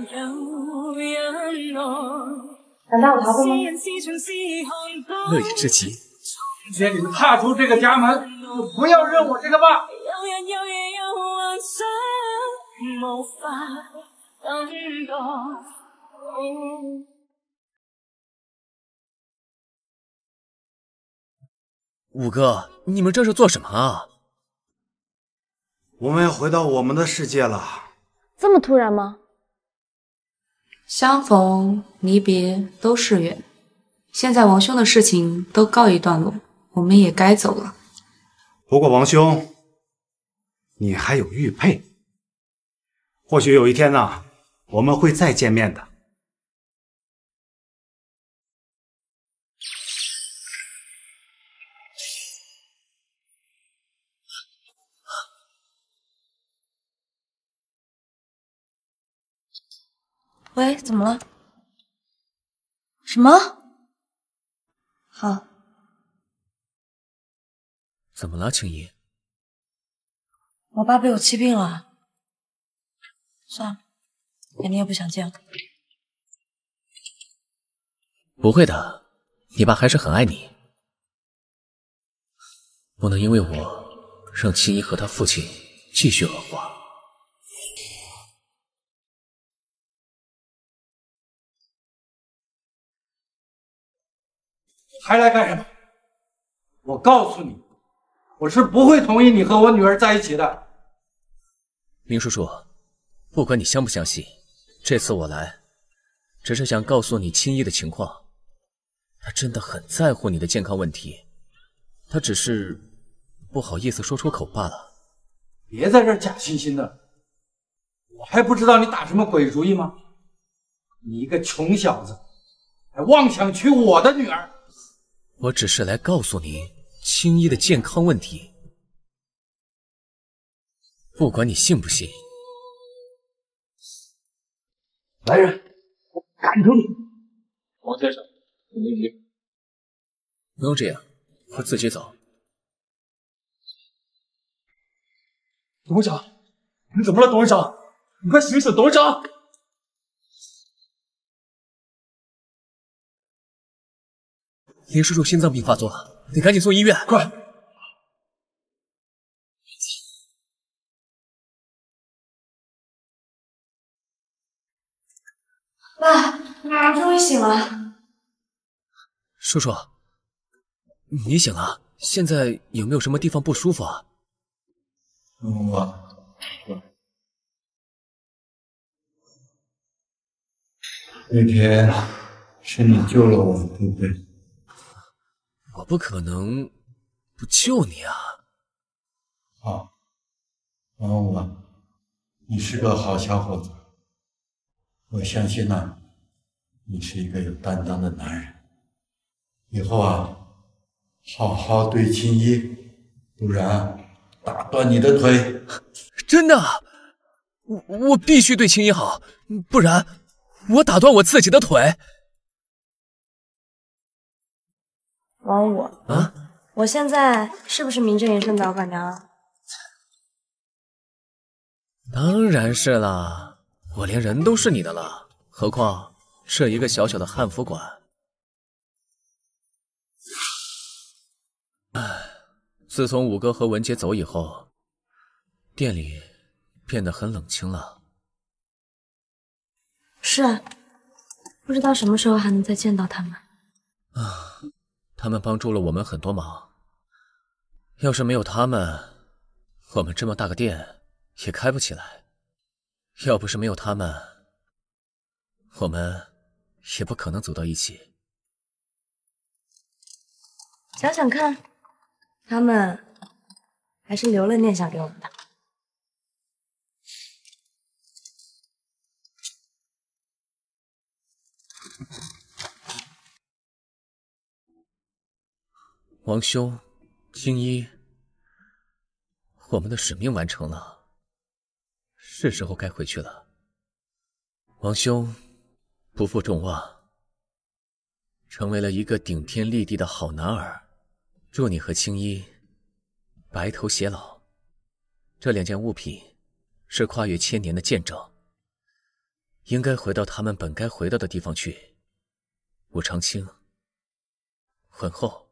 难道我逃婚吗？ 乐意之极。 今天你们踏出这个家门，就不要认我这个爸。 五哥，你们这是做什么啊？ 我们要回到我们的世界了。 这么突然吗？相逢离别都是缘，现在王兄的事情都告一段落，我们也该走了。 不过王兄，你还有玉佩，或许有一天呢，我们会再见面的。 喂，怎么了？什么？好。 怎么了，青衣？ 我爸被我气病了。算了，肯定也不想见我。 不会的，你爸还是很爱你。 不能因为我让青衣和他父亲继续恶化。 还来干什么？我告诉你，我是不会同意你和我女儿在一起的。 林叔叔，不管你相不相信，这次我来，只是想告诉你青衣的情况。他真的很在乎你的健康问题，他只是不好意思说出口罢了。 别在这儿假惺惺的，我还不知道你打什么鬼主意吗？你一个穷小子，还妄想娶我的女儿！ 我只是来告诉你青衣的健康问题，不管你信不信。 来人，赶住你！ 王先生，你不用这样，我自己走。 董事长，你怎么了？董事长，你快醒醒！董事长， 林叔叔心脏病发作，得赶紧送医院！ 快！ 爸，妈终于醒了。 叔叔，你醒了？现在有没有什么地方不舒服啊？ 我，那天是你救了我，对不对？ 我不可能不救你啊！ 好，王武，你是个好小伙子，我相信呢，你是一个有担当的男人。以后啊，好好对青衣，不然打断你的腿。 真的，我我必须对青衣好，不然我打断我自己的腿。 王武啊， 我现在是不是名正言顺的老板娘啊？ 当然是啦，我连人都是你的了，何况这一个小小的汉服馆。唉，自从五哥和文杰走以后，店里变得很冷清了。 是啊，不知道什么时候还能再见到他们。 啊，他们帮助了我们很多忙，要是没有他们，我们这么大个店也开不起来。要不是没有他们，我们也不可能走到一起。 想想看，他们还是留了念想给我们的。 王兄，青衣，我们的使命完成了，是时候该回去了。王兄不负众望，成为了一个顶天立地的好男儿。祝你和青衣白头偕老。这两件物品是跨越千年的见证，应该回到他们本该回到的地方去。武长青，婚后。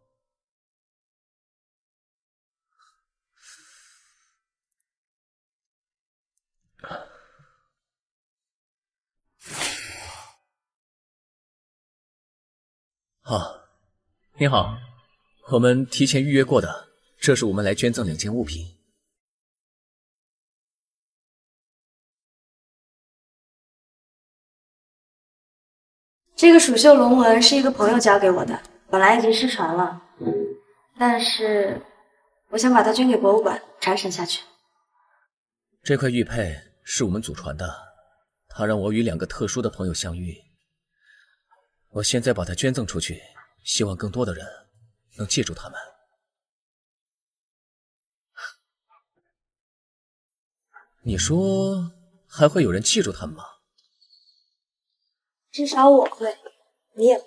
好，你好，我们提前预约过的，这是我们来捐赠两件物品。 这个蜀绣龙纹是一个朋友教给我的，本来已经失传了，但是我想把它捐给博物馆传承下去。 这块玉佩是我们祖传的，它让我与两个特殊的朋友相遇。我现在把它捐赠出去，希望更多的人能记住他们。你说还会有人记住他们吗？ 至少我会，你也会。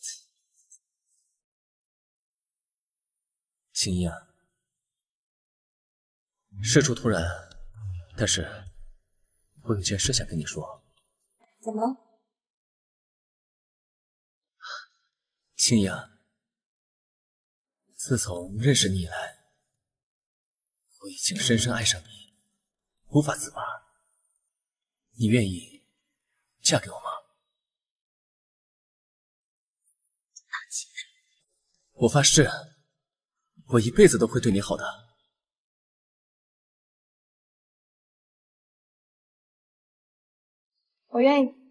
青衣啊，事出突然，但是我有件事想跟你说。 怎么了？ 青衣啊，自从认识你以来， 我已经深深爱上你，无法自拔。你愿意嫁给我吗？我发誓，我一辈子都会对你好的。 我愿意。